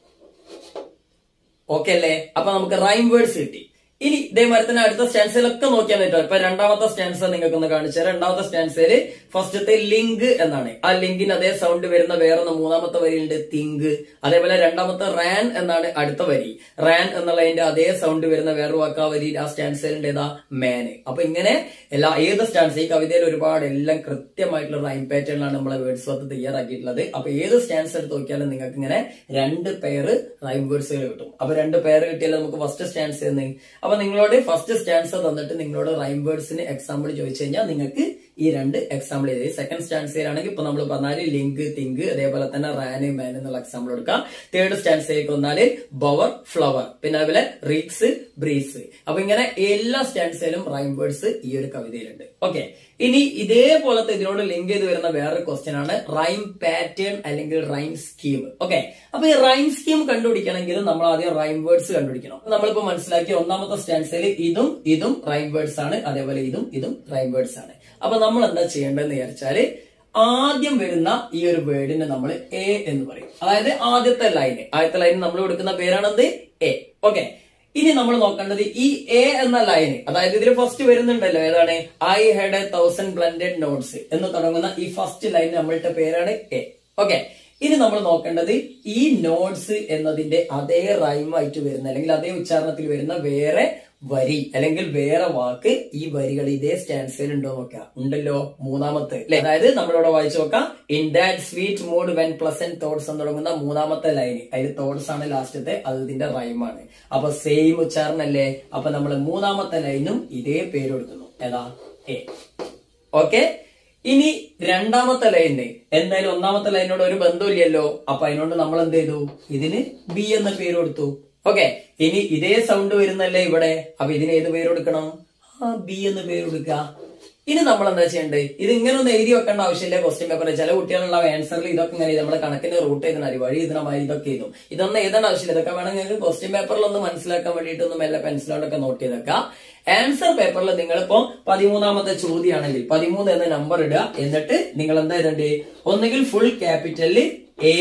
ഓക്കെ അല്ലേ? അപ്പൊ നമുക്ക് റൈം വേർഡ്സ് കിട്ടി. ഇനി ഇതേമാതിരി തന്നെ അടുത്ത സ്റ്റാൻസിലൊക്കെ നോക്കിയാൽ പറ്റും. ഇപ്പൊ രണ്ടാമത്തെ സ്റ്റാൻസ് നിങ്ങൾക്ക് ഒന്ന് കാണിച്ചാൽ, രണ്ടാമത്തെ സ്റ്റാൻസില് ഫസ്റ്റത്തെ ലിങ്ക് എന്നാണ്. ആ ലിങ്കിന് അതേ സൗണ്ട് വരുന്ന വേറൊന്ന് മൂന്നാമത്തെ വരിയുണ്ട്, തിങ്ക്. അതേപോലെ രണ്ടാമത്തെ റാൻ എന്നാണ് അടുത്ത വരി. റാൻ എന്നുള്ളതിന്റെ അതേ സൗണ്ട് വരുന്ന വേറൊരു വാക്ക് ആ വരി ആ സ്റ്റാൻസിലുണ്ട്, ഏതാ? മാന്. അപ്പൊ ഇങ്ങനെ എല്ലാ ഏത് സ്റ്റാൻസ്, ഈ കവിതയിൽ ഒരുപാട് എല്ലാം കൃത്യമായിട്ടുള്ള റൈം പാറ്റേണിലാണ് നമ്മളെ വേർഡ്സ് വത്ത് തയ്യാറാക്കിയിട്ടുള്ളത്. അപ്പൊ ഏത് സ്റ്റാൻസ് എടുത്ത് നോക്കിയാലും നിങ്ങൾക്ക് ഇങ്ങനെ രണ്ട് പെയർ റൈം വേർഡ്സുകൾ കിട്ടും. അപ്പൊ രണ്ട് പെയർ കിട്ടിയാൽ നമുക്ക് ഫസ്റ്റ് സ്റ്റാൻസ് എന്ന്. അപ്പൊ നിങ്ങളോട് ഫസ്റ്റ് സ്റ്റാൻസ് തന്നിട്ട് നിങ്ങളോട് റൈം വേർഡ്സിന് എക്സാമ്പിൾ ചോദിച്ചു കഴിഞ്ഞാൽ നിങ്ങൾക്ക് ഈ രണ്ട് എക്സാമ്പിൾ ചെയ്ത്, സെക്കൻഡ് സ്റ്റാൻസിലാണെങ്കിൽ ഇപ്പൊ നമ്മൾ പറഞ്ഞാല് ലിങ്ക്, തിങ്ക്, അതേപോലെ തന്നെ റാന്, മാൻ എന്നുള്ള എക്സാമ്പിൾ കൊടുക്കാം. തേർഡ് സ്റ്റാൻസിലേക്ക് വന്നാല് ബവർ, ഫ്ലവർ, പിന്നെ അതുപോലെ റീക്സ്, ബ്രീസ്. അപ്പൊ ഇങ്ങനെ എല്ലാ സ്റ്റാൻസിലും റൈം വേർഡ്സ് ഈ ഒരു കവിതയിലുണ്ട്. ഓക്കെ, ഇനി ഇതേപോലത്തെ ഇതിനോട് ലിങ്ക് ചെയ്ത് വരുന്ന വേറൊരു ക്വസ്റ്റ്യൻ ആണ് റൈം പാറ്റേൺ അല്ലെങ്കിൽ റൈം സ്കീം. ഓക്കെ, അപ്പൊ ഈ റൈം സ്കീം കണ്ടുപിടിക്കണമെങ്കിൽ നമ്മൾ ആദ്യം റൈം വേർഡ്സ് കണ്ടുപിടിക്കണം. നമ്മളിപ്പോ മനസ്സിലാക്കിയ ഒന്നാമത്തെ സ്റ്റാൻസിൽ ഇതും ഇതും റൈം വേർഡ്സ് ആണ്, അതേപോലെ ഇതും ഇതും റൈം വേർഡ്സ് ആണ്. അപ്പൊ നമ്മൾ എന്താ ചെയ്യേണ്ടതെന്ന് വിചാരിച്ചാല് ആദ്യം വരുന്ന ഈ ഒരു വേർഡിനെ നമ്മൾ എ എന്ന് പറയും. അതായത് ആദ്യത്തെ ലൈന്, ആദ്യത്തെ ലൈന് നമ്മൾ കൊടുക്കുന്ന പേരാണെന്ത്? എ. ഓക്കെ, ഇനി നമ്മൾ നോക്കേണ്ടത് ഈ എ എന്ന ലൈന്, അതായത് ഇതിൽ ഫസ്റ്റ് വരുന്നുണ്ടല്ലോ, ഏതാണ്? I had a thousand blended notes എന്ന് തുടങ്ങുന്ന ഈ ഫസ്റ്റ് ലൈൻ നമ്മളുടെ പേരാണ് എ. ഓക്കെ, ഇനി നമ്മൾ നോക്കേണ്ടത് ഈ നോട്ട്സ് എന്നതിന്റെ അതേ റൈമായിട്ട് വരുന്ന അല്ലെങ്കിൽ അതേ ഉച്ചാരണത്തിൽ വരുന്ന വേറെ വരി അല്ലെങ്കിൽ വേറെ വാക്ക് ഈ വരികൾ ഇതേ സ്റ്റാൻസയിൽ ഉണ്ടോ നോക്കാം. ഉണ്ടല്ലോ, മൂന്നാമത്തെ അല്ലെ. അതായത് നമ്മളിവിടെ വായിച്ചു നോക്കാം. In that sweet mood when pleasant thoughts എന്ന് തുടങ്ങുന്ന മൂന്നാമത്തെ ലൈന്, അതിൽ തോട്ട്സ് ആണ് ലാസ്റ്റത്തെ, അത് ഇതിന്റെ റൈമാണ്. അപ്പൊ സെയിം ഉച്ചാരണല്ലേ. അപ്പൊ നമ്മൾ മൂന്നാമത്തെ ലൈനും ഇതേ പേര് കൊടുക്കുന്നു, ഏതാ? എ. ഓക്കെ. ഇനി രണ്ടാമത്തെ ലൈന് എന്തായാലും ഒന്നാമത്തെ ലൈനോട് ഒരു ബന്ധമില്ലല്ലോ. അപ്പൊ അതിനോട് നമ്മൾ എന്ത് ചെയ്തു? ഇതിന് ബി എന്ന പേര് കൊടുത്തു. ഓക്കെ. ഇനി ഇതേ സൗണ്ട് വരുന്നല്ലേ ഇവിടെ. അപ്പൊ ഇതിന് ഏത് പേര് കൊടുക്കണം? ആ, ബി എന്ന് പേര് കൊടുക്കുക. ഇനി നമ്മൾ എന്താ ചെയ്യേണ്ടത്? ഇത് ഇങ്ങനെ ഒന്ന് എഴുതി വെക്കേണ്ട ആവശ്യമില്ല. ക്വസ്റ്റ്യൻ പേപ്പറിൽ ചില കുട്ടികളുള്ള ആൻസറിൽ ഇതൊക്കെ ഇങ്ങനെ നമ്മുടെ കണക്കിന് റൂട്ട് ചെയ്തണ വഴി ഇതിനമായി ഇതൊക്കെ എഴുതും. ഇതൊന്നും എഴുതേണ്ട ആവശ്യമില്ല. ഇതൊക്കെ വേണമെങ്കിൽ നിങ്ങൾക്ക് ക്വസ്റ്റ്യൻ പേപ്പറിൽ ഒന്ന് മനസ്സിലാക്കാൻ വേണ്ടിയിട്ട് ഒന്ന് മെല്ലെ പെൻസിലോടൊക്കെ നോട്ട് ചെയ്തേക്കാം. ആൻസർ പേപ്പറിൽ നിങ്ങളിപ്പോ പതിമൂന്നാമത്തെ ചോദ്യമാണെങ്കിൽ പതിമൂന്ന് എന്ന നമ്പർ ഇടുക. എന്നിട്ട് നിങ്ങൾ എന്താ എഴുതണ്ടേ? ഒന്നുകിൽ ഫുൾ ക്യാപിറ്റലിൽ എ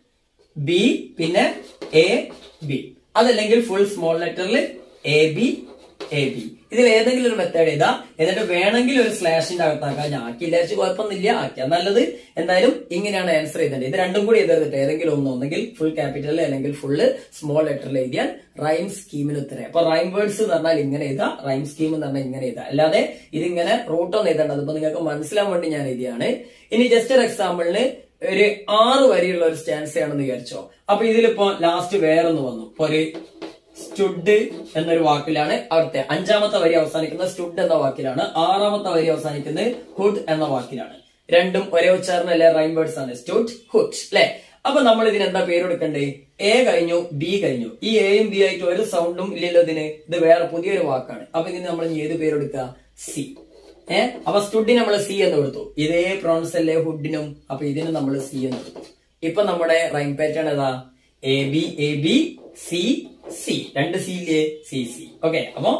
ബി പിന്നെ എ ബി, അതല്ലെങ്കിൽ ഫുൾ സ്മോൾ ലെറ്ററിൽ എ ബി എ ബി. ഇതിൽ ഏതെങ്കിലും ഒരു മെത്തേഡ് ചെയ്താ. എന്നിട്ട് വേണമെങ്കിൽ ഒരു സ്ലാഷിന്റെ അകത്താക്കാം. ഞാൻ ആക്കിയില്ലാച്ച് കുഴപ്പമൊന്നുമില്ല, ആക്കിയാ നല്ലത്. എന്തായാലും ഇങ്ങനെയാണ് ആൻസർ ചെയ്തേണ്ടത്. ഇത് രണ്ടും കൂടി എഴുതരുത്, ഏതെങ്കിലും ഒന്ന്, ഒന്നെങ്കിൽ ഫുൾ ക്യാപിറ്റലിൽ അല്ലെങ്കിൽ ഫുള്ള് സ്മോൾ ലെറ്ററിൽ എഴുതിയാൽ റൈം സ്കീമിന് ഉത്തരം. അപ്പൊ റൈം വേർഡ്സ് എന്ന് പറഞ്ഞാൽ ഇങ്ങനെ എഴുതാ, റൈം സ്കീം എന്ന് പറഞ്ഞാൽ ഇങ്ങനെ എഴുതാ. അല്ലാതെ ഇതിങ്ങനെ റൂട്ടൊന്നും എഴുതേണ്ടത്. ഇപ്പൊ നിങ്ങൾക്ക് മനസ്സിലാൻ വേണ്ടി ഞാൻ എഴുതിയാണ്. ഇനി ജസ്റ്റ് ഒരു എക്സാമ്പിളിന് ഒരു ആറ് വരിയുള്ള ഒരു സ്റ്റാൻസയാണെന്ന് വിചാരിച്ചോ. അപ്പൊ ഇതിലിപ്പോ ലാസ്റ്റ് വേറൊന്ന് വന്നു. ഇപ്പൊ ഒരു സ്റ്റുഡ് എന്നൊരു വാക്കിലാണ് അവിടുത്തെ അഞ്ചാമത്തെ വരി അവസാനിക്കുന്നത് സ്റ്റുഡ് എന്ന വാക്കിലാണ്. ആറാമത്തെ വരി അവസാനിക്കുന്നത് ഹുഡ് എന്ന വാക്കിലാണ്. രണ്ടും ഒരേ ഉച്ചാരണം അല്ലെ, റൈം വേർഡ്സ് ആണ്. സ്റ്റുഡ്, ഹുഡ് അല്ലെ. അപ്പൊ നമ്മൾ ഇതിന് എന്താ പേര് കൊടുക്കണ്ടേ? എ കഴിഞ്ഞു, ബി കഴിഞ്ഞു. ഈ എയും ബി ആയിട്ട് ഒരു സൗണ്ടും ഇല്ലല്ലോ ഇതിന്. ഇത് വേറെ പുതിയൊരു വാക്കാണ്. അപ്പൊ ഇതിന് നമ്മൾ ഏത് പേര് കൊടുക്കുക? സി. ഏഹ് അപ്പൊ സ്റ്റുഡിന് നമ്മൾ സി എന്ന് കൊടുത്തു. ഇതേ പ്രോൺസ് അല്ലേ ഹുഡിനും. അപ്പൊ ഇതിന് നമ്മൾ സി എന്ന് കൊടുത്തു. ഇപ്പൊ നമ്മുടെ റൈം പാറ്റേൺ ഏതാ? A B A B C C. രണ്ട് സി ഇല്ലേ? C C. ഓക്കെ. അപ്പൊ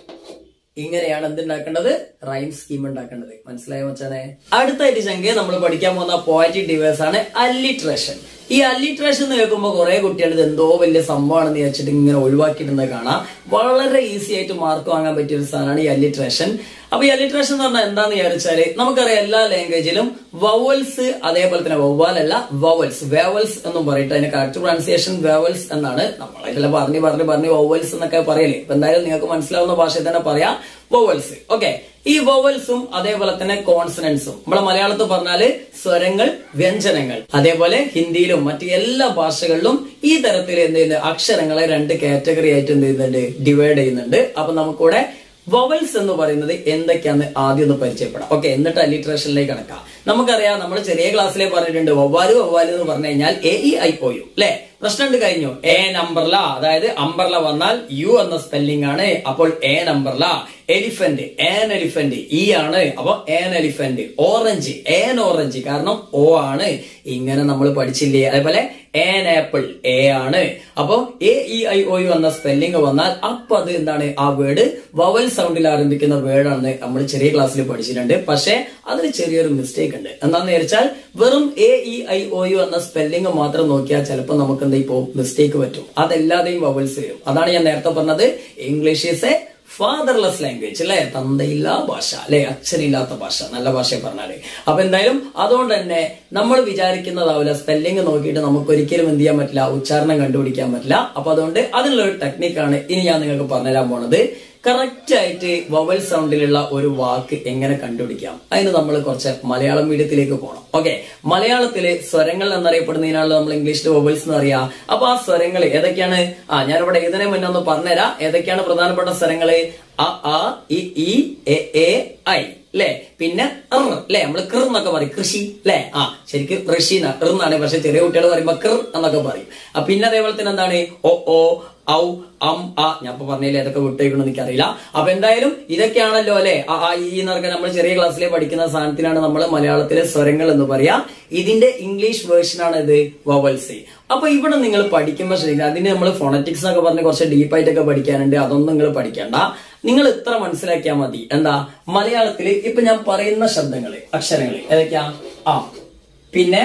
ഇങ്ങനെയാണ് എന്തുണ്ടാക്കേണ്ടത്? റൈം സ്കീം ഉണ്ടാക്കേണ്ടത്. മനസ്സിലായോ മച്ചാനെ? അടുത്തായിട്ട് ചങ്കെ നമ്മൾ പഠിക്കാൻ പോകുന്ന പോയറ്റിക് ഡിവൈസ് ആണ് അല്ലിട്രേഷൻ. ഈ അല്ലിട്രേഷൻ എന്ന് കേൾക്കുമ്പോൾ കുറെ കുട്ടികൾ ഇത് എന്തോ വലിയ സംഭവമാണെന്ന് വിചാരിച്ചിട്ട് ഇങ്ങനെ ഒഴിവാക്കിയിട്ടുണ്ടെന്ന് കാണാം. വളരെ ഈസി ആയിട്ട് മാർക്ക് വാങ്ങാൻ പറ്റിയ ഒരു സാധനമാണ് ഈ അല്ലിട്രേഷൻ. അപ്പൊ ഈ അല്ലിട്രേഷൻ എന്ന് പറഞ്ഞാൽ എന്താന്ന് വിചാരിച്ചാല് നമുക്കറിയാം എല്ലാ ലാംഗ്വേജിലും വവൽസ്, അതേപോലെ തന്നെ വവ്വാലല്ല വവൽസ്, വേവൽസ് എന്നും പറയട്ടെ. അതിന്റെ കറക്റ്റ് പ്രൊനൗൺസിയേഷൻ വേവൽസ് എന്നാണ്. നമ്മളെല്ലാം പറഞ്ഞു പറഞ്ഞു പറഞ്ഞ് വവൽസ് എന്നൊക്കെ പറയല്ലേ. ഇപ്പൊ എന്തായാലും നിങ്ങൾക്ക് മനസ്സിലാവുന്ന ഭാഷയിൽ തന്നെ പറയാം വവൽസ്. ഓക്കെ. ഈ വവൽസും അതേപോലെ തന്നെ കോൺസണൻസും നമ്മളെ മലയാളത്തിൽ പറഞ്ഞാല് സ്വരങ്ങൾ, വ്യഞ്ജനങ്ങൾ. അതേപോലെ ഹിന്ദിയിലും മറ്റു എല്ലാ ഭാഷകളിലും ഈ തരത്തിൽ എന്ത് ചെയ്യുന്നത്? അക്ഷരങ്ങളെ രണ്ട് കാറ്റഗറി ആയിട്ട് എന്ത് ചെയ്യുന്നുണ്ട്? ഡിവൈഡ് ചെയ്യുന്നുണ്ട്. അപ്പൊ നമുക്കിവിടെ വവൽസ് എന്ന് പറയുന്നത് എന്തൊക്കെയാന്ന് ആദ്യം ഒന്ന് പരിചയപ്പെടാം. ഓക്കെ. എന്നിട്ട് അല്ലിട്രേഷനിലേക്ക് കടക്കാം. നമുക്കറിയാം, നമ്മൾ ചെറിയ ക്ലാസ്സിലെ പറഞ്ഞിട്ടുണ്ട് വവ്വാല് വവ്വാല് എന്ന് പറഞ്ഞു കഴിഞ്ഞാൽ A E I O U അല്ലെ. പ്രശ്നം കഴിഞ്ഞു. എ നമ്പർല, അതായത് അംബർല വന്നാൽ യു എന്ന സ്പെല്ലിംഗ് ആണ്. അപ്പോൾ എ നമ്പർല. എലിഫന്റ്, ഏൻ എലിഫന്റ് ഇ ആണ്. അപ്പൊ an elephant. Orange, an orange, കാരണം ഓ ആണ്. ഇങ്ങനെ നമ്മൾ പഠിച്ചില്ലേ. അതേപോലെ ഏൻ ആപ്പിൾ എ ആണ്. അപ്പൊ A E I O U എന്ന സ്പെല്ലിംഗ് വന്നാൽ അപ്പൊ അത് എന്താണ്? ആ വേർഡ് വവൽ സൗണ്ടിൽ ആരംഭിക്കുന്ന വേർഡാണെന്ന് നമ്മൾ ചെറിയ ക്ലാസ്സിൽ പഠിച്ചിട്ടുണ്ട്. പക്ഷെ അതിന് ചെറിയൊരു മിസ്റ്റേക്ക് ഉണ്ട്. എന്താണെന്ന് വിചാരിച്ചാൽ വെറും A E I O U എന്ന സ്പെല്ലിംഗ് മാത്രം നോക്കിയാൽ ചിലപ്പോൾ നമുക്ക് എന്താ ഇപ്പോ മിസ്റ്റേക്ക് പറ്റും. അതല്ലാതെയും വവൽസ് വരും. അതാണ് ഞാൻ നേരത്തെ പറഞ്ഞത്. English is a fatherless language അല്ലെ, തന്തയില്ലാ ഭാഷ അല്ലെ, അച്ഛനില്ലാത്ത ഭാഷ, നല്ല ഭാഷ പറഞ്ഞാല്. അപ്പൊ എന്തായാലും അതുകൊണ്ട് തന്നെ നമ്മൾ വിചാരിക്കുന്നതാവില്ല. സ്പെല്ലിംഗ് നോക്കിയിട്ട് നമുക്ക് ഒരിക്കലും എന്ത് ചെയ്യാൻ പറ്റില്ല, ഉച്ചാരണം കണ്ടുപിടിക്കാൻ പറ്റില്ല. അപ്പൊ അതുകൊണ്ട് അതിനുള്ളൊരു ടെക്നിക്കാണ് ഇനി ഞാൻ നിങ്ങൾക്ക് പറഞ്ഞുതരാൻ പോണത്. കറക്റ്റ് ആയിട്ട് വവൽ സൗണ്ടിലുള്ള ഒരു വാക്ക് എങ്ങനെ കണ്ടുപിടിക്കാം, അതിന് നമ്മൾ കുറച്ച് മലയാളം മീഡിയത്തിലേക്ക് പോകണം. ഓക്കെ. മലയാളത്തില് സ്വരങ്ങൾ എന്നറിയപ്പെടുന്നതിനാണല്ലോ നമ്മൾ ഇംഗ്ലീഷിൽ വവൽസ് എന്ന് അറിയാം. അപ്പൊ ആ സ്വരങ്ങൾ ഏതൊക്കെയാണ്? ആ ഞാനിവിടെ ഇതിനെ മുന്നേ ഒന്ന് പറഞ്ഞുതരാം. ഏതൊക്കെയാണ് പ്രധാനപ്പെട്ട സ്വരങ്ങള്? അ ആ ഇ ഈ എ എ ഐ അല്ലെ. പിന്നെ അല്ലെ, നമ്മള് കൃ എന്നൊക്കെ പറയും. കൃഷി അല്ലെ. ആ ശരിക്കും ഋഷി എന്നാണ്, പക്ഷെ ചെറിയ കുട്ടികൾ പറയുമ്പോ കൃ എന്നൊക്കെ പറയും. പിന്നെ അതേപോലെ തന്നെ എന്താണ്? ഒ ഓ ഔ അം ആ. ഞാൻ ഇപ്പൊ പറഞ്ഞില്ല, ഏതൊക്കെ വിട്ടേക്കണമെന്ന് എനിക്കറിയില്ല. അപ്പൊ എന്തായാലും ഇതൊക്കെയാണല്ലോ അല്ലെ. ആ ഈ എന്നൊക്കെ നമ്മൾ ചെറിയ ക്ലാസ്സിലെ പഠിക്കുന്ന സാധനത്തിനാണ് നമ്മൾ മലയാളത്തിലെ സ്വരങ്ങൾ എന്ന് പറയാ. ഇതിന്റെ ഇംഗ്ലീഷ് വേർഷൻ ആണ് ഇത് വവൽസ്. അപ്പൊ ഇവിടെ നിങ്ങൾ പഠിക്കുമ്പോൾ ശ്രദ്ധിക്കുക, അതിന് നമ്മൾ ഫോണറ്റിക്സ് എന്നൊക്കെ പറഞ്ഞ് കുറച്ച് ഡീപ്പായിട്ടൊക്കെ പഠിക്കാനുണ്ട്. അതൊന്നും നിങ്ങൾ പഠിക്കണ്ട. നിങ്ങൾ ഇത്ര മനസ്സിലാക്കിയാൽ മതി. എന്താ? മലയാളത്തില് ഇപ്പൊ ഞാൻ പറയുന്ന ശബ്ദങ്ങള്, അക്ഷരങ്ങള് ഏതൊക്കെയാ? ആ പിന്നെ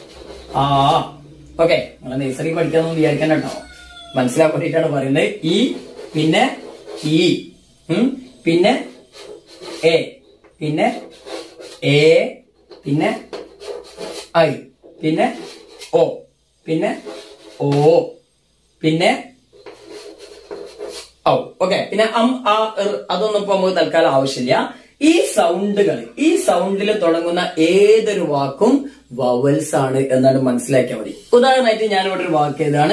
ആ. ഓക്കെ. നിങ്ങൾ നഴ്സറി പഠിക്കാന്നൊന്നും വിചാരിക്കാൻ കേട്ടോ, മനസ്സിലാക്കാൻ വേണ്ടിയിട്ടാണ് പറയുന്നത്. ഈ പിന്നെ ഈ പിന്നെ എ പിന്നെ എ പിന്നെ ഐ പിന്നെ ഓ, പിന്നെ ഓ, പിന്നെ ഔ. ഓക്കെ, പിന്നെ അം ആ അതൊന്നും ഇപ്പൊ നമുക്ക് തൽക്കാലം ആവശ്യമില്ല. ഈ സൗണ്ടുകൾ, ഈ സൗണ്ടിൽ തുടങ്ങുന്ന ഏതൊരു വാക്കും വവൽസ് ആണ് എന്നാണ് മനസ്സിലാക്കിയാൽ മതി. ഉദാഹരണമായിട്ട് ഞാനിവിടെ ഒരു വാക്ക് ഏതാണ്,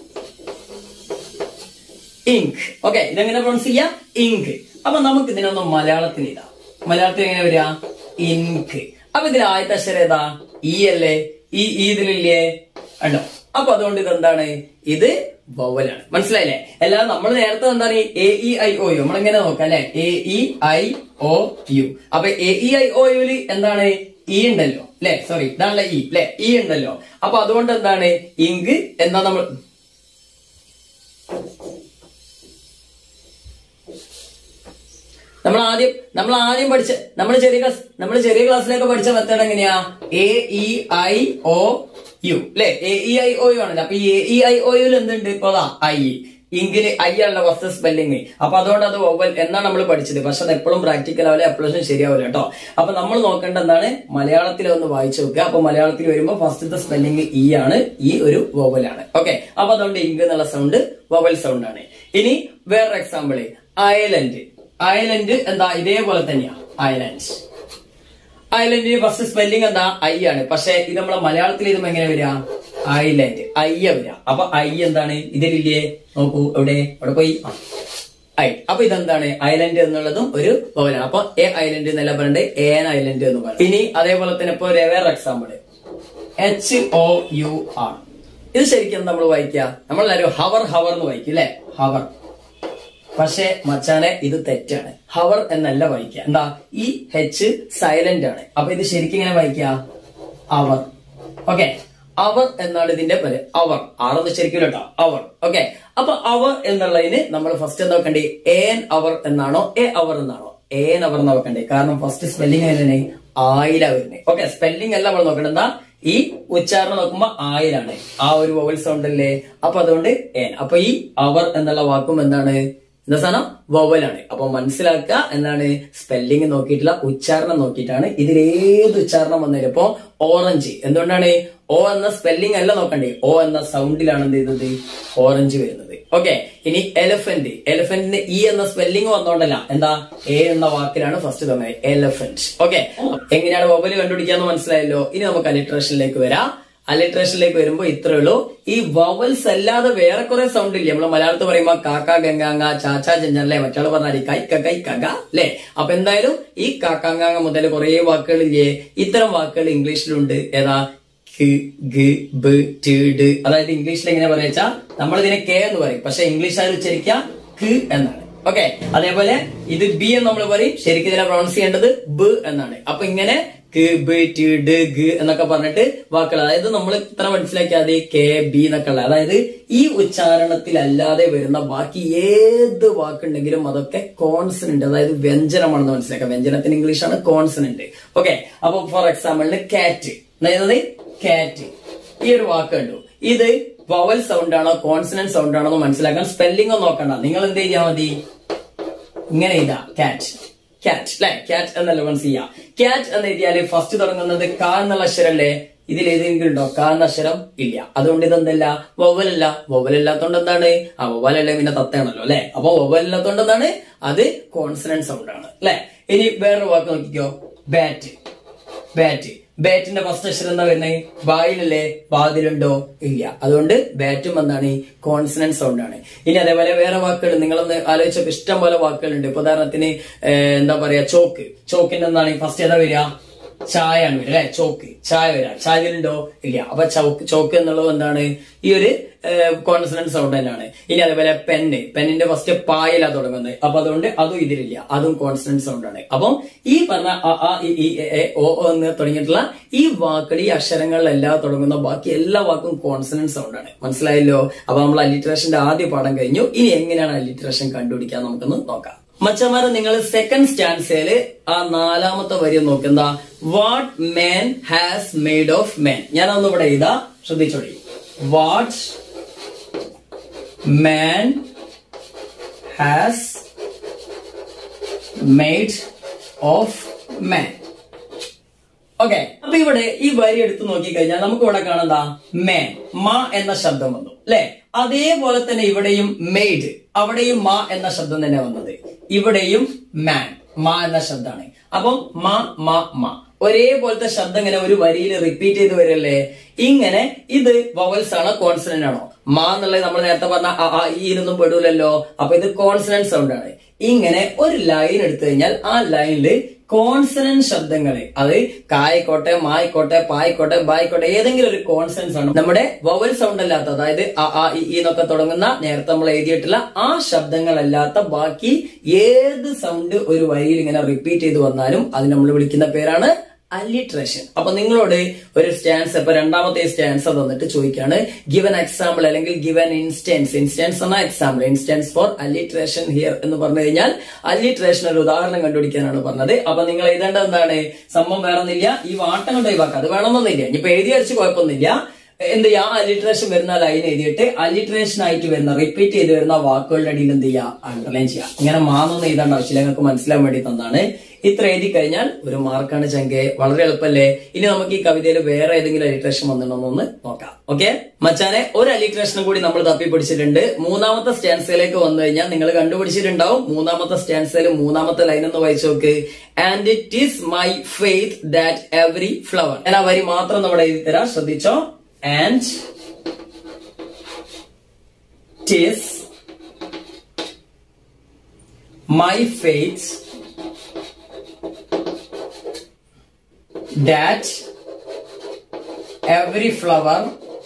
ഇങ്ക്. ഓക്കെ, ഇതെങ്ങനെ പ്രൊണൗൺസ് ചെയ്യാം, ഇങ്ക്. അപ്പൊ നമുക്ക് ഇതിനൊന്ന് മലയാളത്തിൽ ഇതാ, മലയാളത്തിൽ എങ്ങനെ വരിക, ഇങ്ക്. അപ്പൊ ഇതിൽ ആദ്യത്തെ അക്ഷരം ഏതാ, ഈ അല്ലേ, ഈ ഇതിലില്ലേ, ഉണ്ടോ? അപ്പൊ അതുകൊണ്ട് ഇതെന്താണ്, ഇത് വവലാണ്. മനസ്സിലായില്ലേ? അല്ലാതെ നമ്മൾ നേരത്തെ എന്താണ് A E I O U നമ്മളെങ്ങനെ നോക്കാം അല്ലെ, A E I O U. അപ്പൊ എ ഇ ഐ ഒ യുല് എന്താണ്, ഇ ഉണ്ടല്ലോ അല്ലെ, സോറി ഇതാണല്ലോ ഇ അല്ലെ, ഇ ഉണ്ടല്ലോ. അപ്പൊ അതുകൊണ്ട് എന്താണ് ഇങ്ക് എന്താ നമ്മൾ നമ്മൾ ആദ്യം നമ്മൾ ആദ്യം പഠിച്ച നമ്മൾ ചെറിയ ക്ലാസ് നമ്മൾ ചെറിയ ക്ലാസ്സിലൊക്കെ പഠിച്ച മെത്തേഡ് എങ്ങനെയാ, A E I O U അല്ലെ, A E I O U ആണല്ലോ. അപ്പൊ എ ഇ ഐ ഒ യുൽ എന്തുണ്ട്, ഇപ്പൊ ഐ, ഇങ്കില് ഐ ആണല്ലോ ഫസ്റ്റ് സ്പെല്ലിങ്. അപ്പൊ അതുകൊണ്ട് അത് വവൽ എന്നാണ് നമ്മൾ പഠിച്ചത്. പക്ഷെ അത് എപ്പോഴും പ്രാക്ടിക്കൽ ആവില്ല, എപ്പോഴും ശരിയാവില്ല കേട്ടോ. അപ്പൊ നമ്മൾ നോക്കേണ്ട എന്താണ്, മലയാളത്തിൽ ഒന്ന് വായിച്ചു നോക്കുക. അപ്പൊ മലയാളത്തിൽ വരുമ്പോ ഫസ്റ്റത്തെ സ്പെല്ലിങ് ഇ ആണ്, ഈ ഒരു വവലാണ്. ഓക്കെ, അപ്പൊ അതുകൊണ്ട് ഇങ്ക് എന്നുള്ള സൗണ്ട് വവൽ സൗണ്ട് ആണ്. ഇനി വേറൊരു എക്സാമ്പിൾ, ഐലൻഡ്. ഐലൻഡ് എന്താ, ഇതേപോലെ തന്നെയാ ഐലൻഡ്. ഐലൻഡിന് ഫസ്റ്റ് സ്പെല്ലിംഗ് എന്താ, ഐ ആണ്. പക്ഷെ ഇത് നമ്മളെ മലയാളത്തിൽ ഇതും എങ്ങനെ വരിക, ഐലൻഡ്, ഐയ വരിക. അപ്പൊ ഐ എന്താണ്, ഇതിലില്ലേ, നോക്കൂ എവിടെ, അവിടെ പോയി ഐ. അപ്പൊ ഇതെന്താണ്, ഐലൻഡ് എന്നുള്ളതും ഒരു വവലാണ്. അപ്പൊ എ ഐലൻഡ് എന്നല്ല പറയുന്നത്, എൻ ഐലൻഡ് എന്ന് പറയും. ഇനി അതേപോലെ തന്നെ ഇപ്പൊ വേറെ example, H O U R. ഇത് ശരിക്കും നമ്മൾ വായിക്കുക, നമ്മളെല്ലാരും ഹവർ ഹവർ എന്ന് വായിക്കും അല്ലെ, ഹവർ. പക്ഷെ മച്ചാനെ ഇത് തെറ്റാണ്, ഹവർ എന്നല്ല വായിക്കുക. എന്താ, ഈ ഹെച്ച് സൈലന്റ് ആണ്. അപ്പൊ ഇത് ശരിക്കും ഇങ്ങനെ വായിക്കുക, അവർ. ഓക്കെ, അവർ എന്നാണ് ഇതിന്റെ പേര്, അവർ. ആറൊന്നും ശരിക്കും കേട്ടോ, അവർ. ഓക്കെ, അപ്പൊ അവർ എന്നുള്ളതിന് നമ്മൾ ഫസ്റ്റ് എന്താ നോക്കണ്ടേ, ഏൻ അവർ എന്നാണോ എ അവർ എന്നാണോ, ഏൻ അവർ എന്ന് നോക്കണ്ടേ. കാരണം ഫസ്റ്റ് സ്പെല്ലിംഗ് എങ്ങനെ, ആയില വരുന്നത്. ഓക്കെ, സ്പെല്ലിംഗ് അല്ല നമ്മൾ നോക്കണ്ട, എന്താ ഈ ഉച്ചാരണം നോക്കുമ്പോ ആയിലാണ്, ആ ഒരു വവൽ സൗണ്ട് അല്ലേ. അപ്പൊ അതുകൊണ്ട് ഏൻ. അപ്പൊ ഈ അവർ എന്നുള്ള വാക്കും എന്താണ്, എന്താ സാധനം, വവലാണ്. അപ്പൊ മനസ്സിലാക്കുക എന്താണ്, സ്പെല്ലിംഗ് നോക്കിയിട്ടില്ല, ഉച്ചാരണം നോക്കിയിട്ടാണ്. ഇതിൽ ഏത് ഉച്ചാരണം വന്നേരും. ഇപ്പൊ ഓറഞ്ച് എന്തുകൊണ്ടാണ്, ഓ എന്ന സ്പെല്ലിംഗ് അല്ല നോക്കണ്ടേ, ഓ എന്ന സൗണ്ടിലാണ് എന്ത് ചെയ്തത്, ഓറഞ്ച് വരുന്നത്. ഓക്കെ, ഇനി എലഫന്റ്. എലഫന്റിന് ഇ എന്ന സ്പെല്ലിംഗ് വന്നോണ്ടല്ല, എന്താ എ എന്ന വാക്കിലാണ് ഫസ്റ്റ് തന്നെ എലഫന്റ്. ഓക്കെ, എങ്ങനെയാണ് വവല് കണ്ടുപിടിക്കാന്ന് മനസ്സിലായല്ലോ. ഇനി നമുക്ക് അലിട്രേഷനിലേക്ക് വരാം. അലിട്രേഷനിലേക്ക് വരുമ്പോ ഇത്രേ ഉള്ളൂ. ഈ വവൽസ് അല്ലാതെ വേറെ കുറെ സൗണ്ട് ഇല്ലേ, നമ്മള് മലയാളത്തിൽ പറയുമ്പോ കാക്ക ഗംഗാങ്ങ ചാച്ചാ ജഞ്ചൻ അല്ലെ, മറ്റാള് പറഞ്ഞാൽ കൈ കൈ കക അല്ലെ. അപ്പൊ എന്തായാലും ഈ കാക്കാങ്ങാങ്ങ മുതൽ കുറെ വാക്കുകൾ ഇല്ലേ, ഇത്തരം വാക്കുകൾ ഇംഗ്ലീഷിലുണ്ട്. ഏതാ, ഖ് ഗ ബ് ട് ഡ്. അതായത് ഇംഗ്ലീഷിൽ എങ്ങനെ പറയാ, നമ്മൾ ഇതിനെ കെ എന്ന് പറയും, പക്ഷെ ഇംഗ്ലീഷുകാർ ഉച്ചരിക്കുക ഖ് എന്നാണ്. ഓക്കെ, അതേപോലെ ഇത് ബി എന്ന് നമ്മൾ പറയും, ശരിക്കും ഇതിനെ പ്രൊണൗൺസ് ചെയ്യേണ്ടത് ബ് എന്നാണ്. അപ്പൊ ഇങ്ങനെ ക ബ് ട് ഡ് ഗ എന്നൊക്കെ പറഞ്ഞിട്ട് വാക്കുകൾ, അതായത് നമ്മൾ ഇത്ര മനസ്സിലാക്കിയാൽ മതി, കെ ബി എന്നൊക്കെ ഉള്ള, അതായത് ഈ ഉച്ചാരണത്തിലല്ലാതെ വരുന്ന ബാക്കി ഏത് വാക്കുണ്ടെങ്കിലും അതൊക്കെ കോൺസണന്റ്, അതായത് വ്യഞ്ജനമാണെന്ന് മനസ്സിലാക്കാം. വ്യഞ്ജനത്തിന് ഇംഗ്ലീഷാണ് കോൺസണന്റ്. ഓക്കെ, അപ്പൊ ഫോർ എക്സാമ്പിളിന് കാറ്റ്, അതായത് കാറ്റ്, ഈ ഒരു വാക്ക് കണ്ടു, ഇത് വവൽ സൗണ്ട് ആണോ കോൺസണന്റ് സൗണ്ട് ആണോ എന്ന് മനസ്സിലാക്കാൻ സ്പെല്ലിംഗ് ഒന്നും നോക്കണ്ട, നിങ്ങൾ എന്ത് ചെയ്താൽ മതി, ഇങ്ങനെ ഇതാ കാറ്റ്, കാറ്റ് അല്ലെ, കാറ്റ് എന്നല്ല മനസ്സ് ചെയ്യാം. കാറ്റ് എന്ന് എഴുതിയാല് ഫസ്റ്റ് തുടങ്ങുന്നത് കാ എന്നുള്ള അക്ഷരല്ലേ, ഇതിൽ ഏതെങ്കിലും ഉണ്ടോ കാ എന്ന അക്ഷരം, ഇല്ല. അതുകൊണ്ട് ഇതെന്തല്ല, വവലല്ല. വവലല്ലാത്തോണ്ട് എന്താണ്, ആ വവലല്ലേ പിന്നെ തത്തയാണല്ലോ അല്ലെ. അപ്പൊ വവലല്ലാത്തോണ്ട് എന്താണ്, അത് കോൺസണന്റ് സൗണ്ട് ആണ് അല്ലെ. ഇനി വേറൊരു വാക്ക് നോക്കിക്കോ, ബാറ്റ്. ബാറ്റ്, ബാറ്റിന്റെ ഫസ്റ്റ് അക്ഷരം എന്താ വരുന്നത്, വായിലല്ലേ, വാതിലുണ്ടോ, ഇല്ല. അതുകൊണ്ട് ബാറ്റും എന്താണ്, കോൺസണന്റ് സൗണ്ട് ആണ്. ഇനി അതേപോലെ വേറെ വാക്കുകൾ നിങ്ങളൊന്ന് ആലോചിച്ചപ്പോ ഇഷ്ടം പോലെ വാക്കുകളുണ്ട്. ഇപ്പൊ ഉദാഹരണത്തിന് എന്താ പറയാ, ചോക്ക്. ചോക്കിന്റെ എന്താണ് ഫസ്റ്റ് ഏതാ വരിക, ചായ ആണ് വരിക അല്ലെ, ചോക്ക്, ചായ വരാ, ചായയിലുണ്ടോ, ഇല്ല. അപ്പൊ ചോക്ക്, ചോക്ക് എന്നുള്ളത് എന്താണ്, ഈ ഒരു കോൺസണന്റ് സൗണ്ട് തന്നെയാണ്. ഇനി അതേപോലെ പെന്ന്, പെന്നിന്റെ ഫസ്റ്റ് പായലാ തുടങ്ങുന്നത്, അപ്പൊ അതുകൊണ്ട് അതും ഇതിലില്ല, അതും കോൺസണന്റ് സൗണ്ട് ആണ്. അപ്പം ഈ പറഞ്ഞ അ ഇ ഓ എന്ന് തുടങ്ങിയിട്ടുള്ള ഈ വാക്കുകൾ, ഈ അക്ഷരങ്ങളിലെല്ലാം തുടങ്ങുന്ന ബാക്കി എല്ലാ വാക്കും കോൺസണന്റ് സൗണ്ട് ആണ്. മനസ്സിലായല്ലോ. അപ്പൊ നമ്മൾ അലിട്രേഷന്റെ ആദ്യ പാഠം കഴിഞ്ഞു. ഇനി എങ്ങനെയാണ് അലിട്രേഷൻ കണ്ടുപിടിക്കാൻ നമുക്കൊന്ന് നോക്കാം. മച്ചന്മാരെ, നിങ്ങൾ സെക്കൻഡ് സ്റ്റാൻസയില് ആ നാലാമത്തെ വരി നോക്കുന്ന what man has made of man, ഞാനൊന്ന് ഇവിടെ എഴുതാ, ശ്രദ്ധിച്ചോളി. What man has made of man. Okay, അപ്പൊ ഇവിടെ ഈ വരി എടുത്ത് നോക്കിക്കഴിഞ്ഞാൽ നമുക്ക് ഇവിടെ കാണുന്നതാ മേൻ, മാ എന്ന ശബ്ദം വന്നു അല്ലെ. അതേപോലെ തന്നെ ഇവിടെയും മെയ്ഡ്, അവിടെയും മാ എന്ന ശബ്ദം തന്നെ വന്നത്. ഇവിടെയും മാൻ, മാ എന്ന ശബ്ദമാണ്. അപ്പം മാ മാ മാ ഒരേപോലത്തെ ശബ്ദം ഇങ്ങനെ ഒരു വരിയിൽ റിപ്പീറ്റ് ചെയ്ത് വരല്ലേ. ഇങ്ങനെ ഇത് വവൽസ് ആണോ കോൺസണന്റ് ആണോ? മാ എന്നുള്ളത് നമ്മൾ നേരത്തെ പറഞ്ഞ ആ ഈനൊന്നും പെടൂലല്ലോ. അപ്പൊ ഇത് കോൺസണന്റ് സൗണ്ട് ആണ്. ഇങ്ങനെ ഒരു ലൈൻ എടുത്തു കഴിഞ്ഞാൽ ആ ലൈനില് കോൺസണന്റ് ശബ്ദങ്ങള്, അത് കായിക്കോട്ടെ, മായിക്കോട്ടെ, പായിക്കോട്ടെ, ബായിക്കോട്ടെ, ഏതെങ്കിലും ഒരു കോൺസണന്റ് ആണ് നമ്മുടെ വവൽ സൗണ്ട് അല്ലാത്ത, അതായത് അ ആ ഇ എന്നൊക്കെ തുടങ്ങുന്ന നേരത്തെ നമ്മൾ എഴുതിയിട്ടുള്ള ആ ശബ്ദങ്ങളല്ലാത്ത ബാക്കി ഏത് സൗണ്ട് ഒരു വരിയിൽ ഇങ്ങനെ റിപ്പീറ്റ് ചെയ്ത് വന്നാലും അത് നമ്മൾ വിളിക്കുന്ന പേരാണ് അല്ലിട്രേഷൻ. അപ്പൊ നിങ്ങളോട് ഒരു സ്റ്റാൻസ്, ഇപ്പൊ രണ്ടാമത്തെ സ്റ്റാൻസ് തന്നിട്ട് ചോദിക്കാണ് ഗിവൻ എക്സാമ്പിൾ അല്ലെങ്കിൽ ഗിവൻ ഇൻസ്റ്റൻസ്. ഇൻസ്റ്റൻസ് എന്ന example, instance for alliteration here എന്ന് പറഞ്ഞു കഴിഞ്ഞാൽ അല്ലിട്രേഷൻ ഒരു ഉദാഹരണം കണ്ടുപിടിക്കാനാണ് പറഞ്ഞത്. അപ്പൊ നിങ്ങൾ എഴുതേണ്ടത് എന്താണ്? സംഭവം വേണമെന്നില്ല, ഈ വാട്ടം കൊണ്ട് ഒഴിവാക്കുക, അത് വേണമെന്നൊന്നുമില്ല. ഇനിയിപ്പോ എഴുതി അടിച്ച് കുഴപ്പമൊന്നുമില്ല. എന്ത് ചെയ്യാ, അല്ലിട്രേഷൻ വരുന്ന ലൈൻ എഴുതിയിട്ട് അല്ലിട്രേഷൻ ആയിട്ട് വരുന്ന റിപ്പീറ്റ് ചെയ്ത് വരുന്ന വാക്കുകളുടെ അടിയിൽ എന്ത് ചെയ്യുക, അണ്ടർലൈൻ ചെയ്യുക. ഇങ്ങനെ മാന്നൊന്നും എഴുതേണ്ട ആവശ്യമില്ല, നിങ്ങൾക്ക് മനസ്സിലാൻ വേണ്ടി തന്നാണ്. ഇത്ര എഴുതി കഴിഞ്ഞാൽ ഒരു മാർക്കാണ് ചങ്കെ. വളരെ എളുപ്പല്ലേ. ഇനി നമുക്ക് ഈ കവിതയിൽ വേറെ ഏതെങ്കിലും അലിട്രേഷൻ വന്നിട്ടുണ്ടോന്ന് നോക്കാം. ഓക്കെ മച്ചാനെ, ഒരു അലിട്രേഷനും കൂടി നമ്മൾ തപ്പി പിടിച്ചിട്ടുണ്ട്. മൂന്നാമത്തെ സ്റ്റാൻസയിലേക്ക് വന്നു കഴിഞ്ഞാൽ നിങ്ങൾ കണ്ടുപിടിച്ചിട്ടുണ്ടാവും. മൂന്നാമത്തെ സ്റ്റാൻസയിൽ മൂന്നാമത്തെ ലൈൻ എന്ന് വായിച്ചു നോക്ക്. And it is my faith that every flower. ഞാൻ ആ വരി മാത്രം നമ്മുടെ എഴുതി തരാം, ശ്രദ്ധിച്ചോ. And it is my faith that every flower,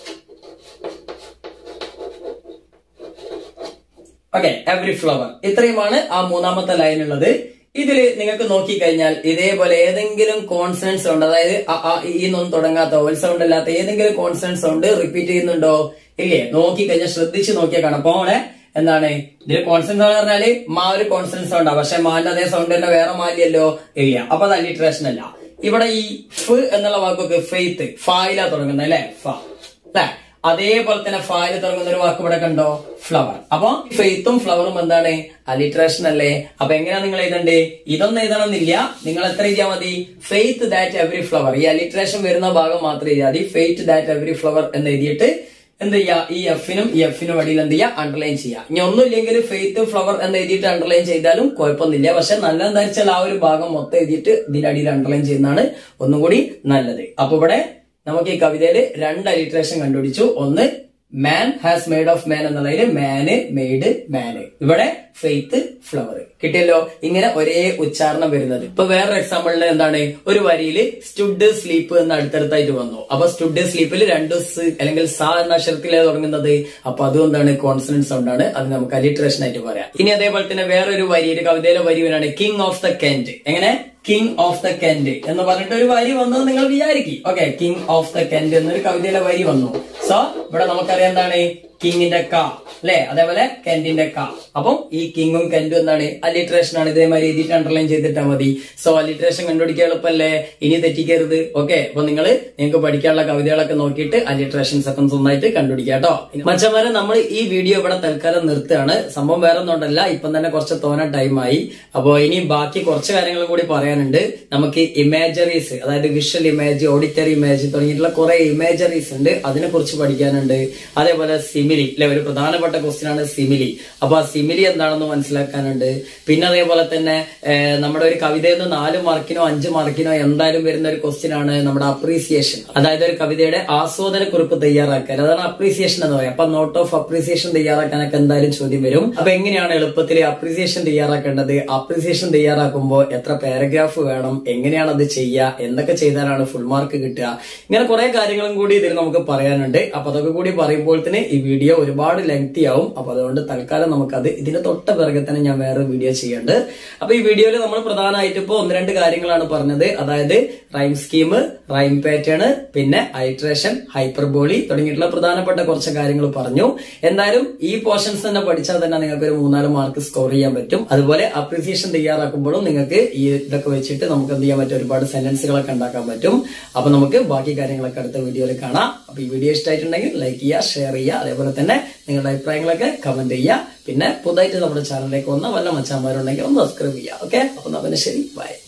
okay, every flower. ഇത്രയുമാണ് ആ മൂന്നാമത്തെ ലൈൻ ഉള്ളത്. ഇതില് നിങ്ങൾക്ക് നോക്കിക്കഴിഞ്ഞാൽ ഇതേപോലെ ഏതെങ്കിലും കോൺസണന്റ് സൗണ്ട്, അതായത് ഈ ഒന്നും തുടങ്ങാത്ത വവൽ സൗണ്ട് അല്ലാത്ത ഏതെങ്കിലും കോൺസണന്റ് സൗണ്ട് റിപ്പീറ്റ് ചെയ്യുന്നുണ്ടോ ഇല്ലേ? നോക്കിക്കഴിഞ്ഞാൽ ശ്രദ്ധിച്ച് നോക്കിയാൽ കാണാം. അപ്പൊ അവിടെ എന്താണ് ഇതിൽ കോൺസണന്റ് എന്ന് പറഞ്ഞാല് മാ ഒരു കോൺസണന്റ് സൗണ്ടാ, പക്ഷെ മാന്റെ അതേ സൗണ്ട് തന്നെ വേറെ മാലിയല്ലോ ഇല്ല. അപ്പൊ അത് അല്ലിട്രേഷൻ അല്ല. ഇവിടെ ഈ ഫ് എന്നുള്ള വാക്കൊക്കെ ഫെയ്ത്ത് ഫായില തുടങ്ങുന്നത് അല്ലെ, ഫ അല്ലെ. അതേപോലെ തന്നെ ഫായിൽ തുടങ്ങുന്ന ഒരു വാക്ക് ഇവിടെ കണ്ടോ, ഫ്ലവർ. അപ്പൊ ഫെയ്ത്തും ഫ്ലവറും എന്താണ്, അലിട്രേഷൻ അല്ലേ. അപ്പൊ എങ്ങനെയാ നിങ്ങൾ എഴുതണ്ടേ? ഇതൊന്നും എഴുതണമെന്നില്ല. നിങ്ങൾ എത്ര എഴുതിയാൽ മതി? Faith that every flower. ഈ അലിട്രേഷൻ വരുന്ന ഭാഗം മാത്രം എഴുതിയാൽ മതി. ഫെയ്ത്ത് ദാറ്റ് എവറി ഫ്ലവർ എന്ന് എഴുതിയിട്ട് എന്ത് ചെയ്യാ, ഈ എഫിനും ഈ എഫിനും അടിയിൽ എന്ത് ചെയ്യാ, അണ്ടർലൈൻ ചെയ്യാം. ഇനി ഒന്നുമില്ലെങ്കിൽ ഫെയ്ത്ത് ഫ്ലവർ എന്ന് എഴുതിയിട്ട് അണ്ടർലൈൻ ചെയ്താലും കുഴപ്പമൊന്നുമില്ല. പക്ഷെ നല്ലതെന്ന് വെച്ചാൽ ആ ഒരു ഭാഗം മൊത്തം എഴുതിയിട്ട് ഇതിന്റെ അടിയിൽ അണ്ടർലൈൻ ചെയ്യുന്നതാണ് ഒന്നും കൂടി നല്ലത്. അപ്പൊ ഇവിടെ നമുക്ക് ഈ കവിതയില് രണ്ട് അലിട്രേഷൻ കണ്ടുപിടിച്ചു. ഒന്ന് man has made of man എന്നുള്ളതിൽ മാന്, മെയ്ഡ്, മാന്. ഇവിടെ ഫെയ്ത്ത്, ഫ്ലവർ. കിട്ടിയല്ലോ. ഇങ്ങനെ ഒരേ ഉച്ചാരണം വരുന്നത്. ഇപ്പൊ വേറൊരു എക്സാമ്പിളിന് എന്താണ്, ഒരു വരിയില് സ്റ്റുഡ് സ്ലീപ്പ് എന്ന് അടുത്തടുത്തായിട്ട് വന്നു. അപ്പൊ സ്റ്റുഡ് സ്ലീപ്പിൽ രണ്ട് സ് അല്ലെങ്കിൽ സ എന്ന അക്ഷരത്തിലേ തുടങ്ങുന്നത്. അപ്പൊ അതുകൊണ്ടാണ് കോൺസണന്റ് സൗണ്ട് ആണ്. അത് നമുക്ക് അലിട്രേഷൻ ആയിട്ട് പറയാം. ഇനി അതേപോലെ തന്നെ വേറൊരു വരിയില് കവിതയിലെ വരി വരാണ് കിങ് ഓഫ് ദ കെന്റ്. എങ്ങനെ, കിങ് ഓഫ് ദ കെന്റ് എന്ന് പറഞ്ഞിട്ട് ഒരു വരി വന്നത് നിങ്ങൾ വിചാരിക്കും. Okay, king of the Kent എന്നൊരു കവിതയിലെ വരി വന്നു. സോ ഇവിടെ നമുക്കറിയാം എന്താണ്, കിങ്ങിന്റെ ക അല്ലെ, അതേപോലെ കെന്റിന്റെ ക. അപ്പം ഈ കിങ്ങും കെന്റും എന്താണ്, അലിട്രേഷൻ ആണ്. ഇതേമാതിരി എഴുതിയിട്ട് അണ്ടർലൈൻ ചെയ്തിട്ടാ മതി. സോ അലിട്രേഷൻ കണ്ടുപിടിക്കാൻ എളുപ്പല്ലേ, ഇനി തെറ്റിക്കരുത്. ഓക്കെ, അപ്പൊ നിങ്ങൾ നിങ്ങൾക്ക് പഠിക്കാനുള്ള കവിതകളൊക്കെ നോക്കിയിട്ട് അലിട്രേഷൻസ് ഒക്കെ സ്വന്തമായിട്ട് കണ്ടുപിടിക്കാം കേട്ടോ. മച്ചന്മാരെ, നമ്മൾ ഈ വീഡിയോ ഇവിടെ തൽക്കാലം നിർത്തുകയാണ്. സംഭവം വേറെ ഒന്നുകൊണ്ടല്ല, ഇപ്പം തന്നെ കുറച്ച് തോന്ന ടൈമായി. അപ്പോ ഇനി ബാക്കി കുറച്ച് കാര്യങ്ങൾ കൂടി പറയാനുണ്ട്. നമുക്ക് ഇമേജറീസ്, അതായത് വിഷ്വൽ ഇമേജ്, ഓഡിറ്ററി ഇമേജ് തുടങ്ങിയിട്ടുള്ള കുറെ ഇമേജറീസ് ഉണ്ട്, അതിനെ കുറിച്ച് പഠിക്കാനുണ്ട്. അതേപോലെ സിമിലി അല്ലെ, ഒരു പ്രധാനപ്പെട്ട ക്വസ്റ്റ്യൻ ആണ് സിമിലി. അപ്പൊ ആ സിമിലി എന്താണെന്ന് മനസ്സിലാക്കാനുണ്ട്. പിന്നെ അതേപോലെ തന്നെ നമ്മുടെ ഒരു കവിതയിൽ നിന്ന് നാല് മാർക്കിനോ അഞ്ച് മാർക്കിനോ എന്തായാലും വരുന്ന ഒരു ക്വസ്റ്റ്യൻ ആണ് നമ്മുടെ അപ്രീസിയേഷൻ. അതായത് ഒരു കവിതയുടെ ആസ്വാദന കുറിപ്പ് തയ്യാറാക്കാൻ, അതാണ് അപ്രീസിയേഷൻ എന്ന് പറയാം. അപ്പൊ നോട്ട് ഓഫ് അപ്രീസിയേഷൻ തയ്യാറാക്കാനൊക്കെ എന്തായാലും ചോദ്യം വരും. അപ്പൊ എങ്ങനെയാണ് എളുപ്പത്തിൽ അപ്രീസിയേഷൻ തയ്യാറാക്കേണ്ടത്, അപ്രീസിയേഷൻ തയ്യാറാക്കുമ്പോൾ എത്ര പാരഗ്രാഫ് വേണം, എങ്ങനെയാണ് അത് ചെയ്യുക, എന്തൊക്കെ ചെയ്താലാണ് ഫുൾ മാർക്ക് കിട്ടുക, ഇങ്ങനെ കുറെ കാര്യങ്ങളും കൂടി ഇതിൽ നമുക്ക് പറയാനുണ്ട്. അപ്പൊ അതൊക്കെ കൂടി പറയുമ്പോൾ തന്നെ ഈ വീഡിയോ ഒരുപാട് ലെങ്തി ആവും. അപ്പൊ അതുകൊണ്ട് തൽക്കാലം നമുക്കത് ഇതിന്റെ തൊട്ട പിറകെ തന്നെ ഞാൻ വേറെ വീഡിയോ ചെയ്യുന്നുണ്ട്. അപ്പൊ ഈ വീഡിയോയിൽ നമ്മൾ പ്രധാനമായിട്ട് ഇപ്പൊ ഒന്ന് രണ്ട് കാര്യങ്ങളാണ് പറഞ്ഞത്. അതായത് റൈം സ്കീം, റൈം പാറ്റേൺ, പിന്നെ അലിട്രേഷൻ, ഹൈപ്പർബോളി തുടങ്ങിയിട്ടുള്ള പ്രധാനപ്പെട്ട കുറച്ച് കാര്യങ്ങൾ പറഞ്ഞു. എന്തായാലും ഈ പോർഷൻസ് തന്നെ പഠിച്ചാൽ തന്നെ നിങ്ങൾക്ക് ഒരു മൂന്നാല് മാർക്ക് സ്കോർ ചെയ്യാൻ പറ്റും. അതുപോലെ അപ്രീസിയേഷൻ തയ്യാറാക്കുമ്പോഴും നിങ്ങൾക്ക് ഈ ഇതൊക്കെ വെച്ചിട്ട് നമുക്ക് എന്ത് ചെയ്യാൻ പറ്റും, ഒരുപാട് സെന്റൻസുകളൊക്കെ ഉണ്ടാക്കാൻ പറ്റും. അപ്പൊ നമുക്ക് ബാക്കി കാര്യങ്ങളൊക്കെ അടുത്ത വീഡിയോയിൽ കാണാം. അപ്പൊ ഈ വീഡിയോ ഇഷ്ടമായിട്ടുണ്ടെങ്കിൽ ലൈക്ക് ചെയ്യുക, ഷെയർ ചെയ്യുക, അതേപോലെ തന്നെ നിങ്ങളുടെ അഭിപ്രായങ്ങളൊക്കെ കമന്റ് ചെയ്യുക. പിന്നെ പുതുതായിട്ട് നമ്മുടെ ചാനലിലേക്ക് വന്ന വല്ല മച്ചാന്മാരുണ്ടെങ്കിൽ ഒന്ന് സബ്സ്ക്രൈബ് ചെയ്യുക. ഓക്കെ, അപ്പൊ പിന്നെ ശരി, ബൈ.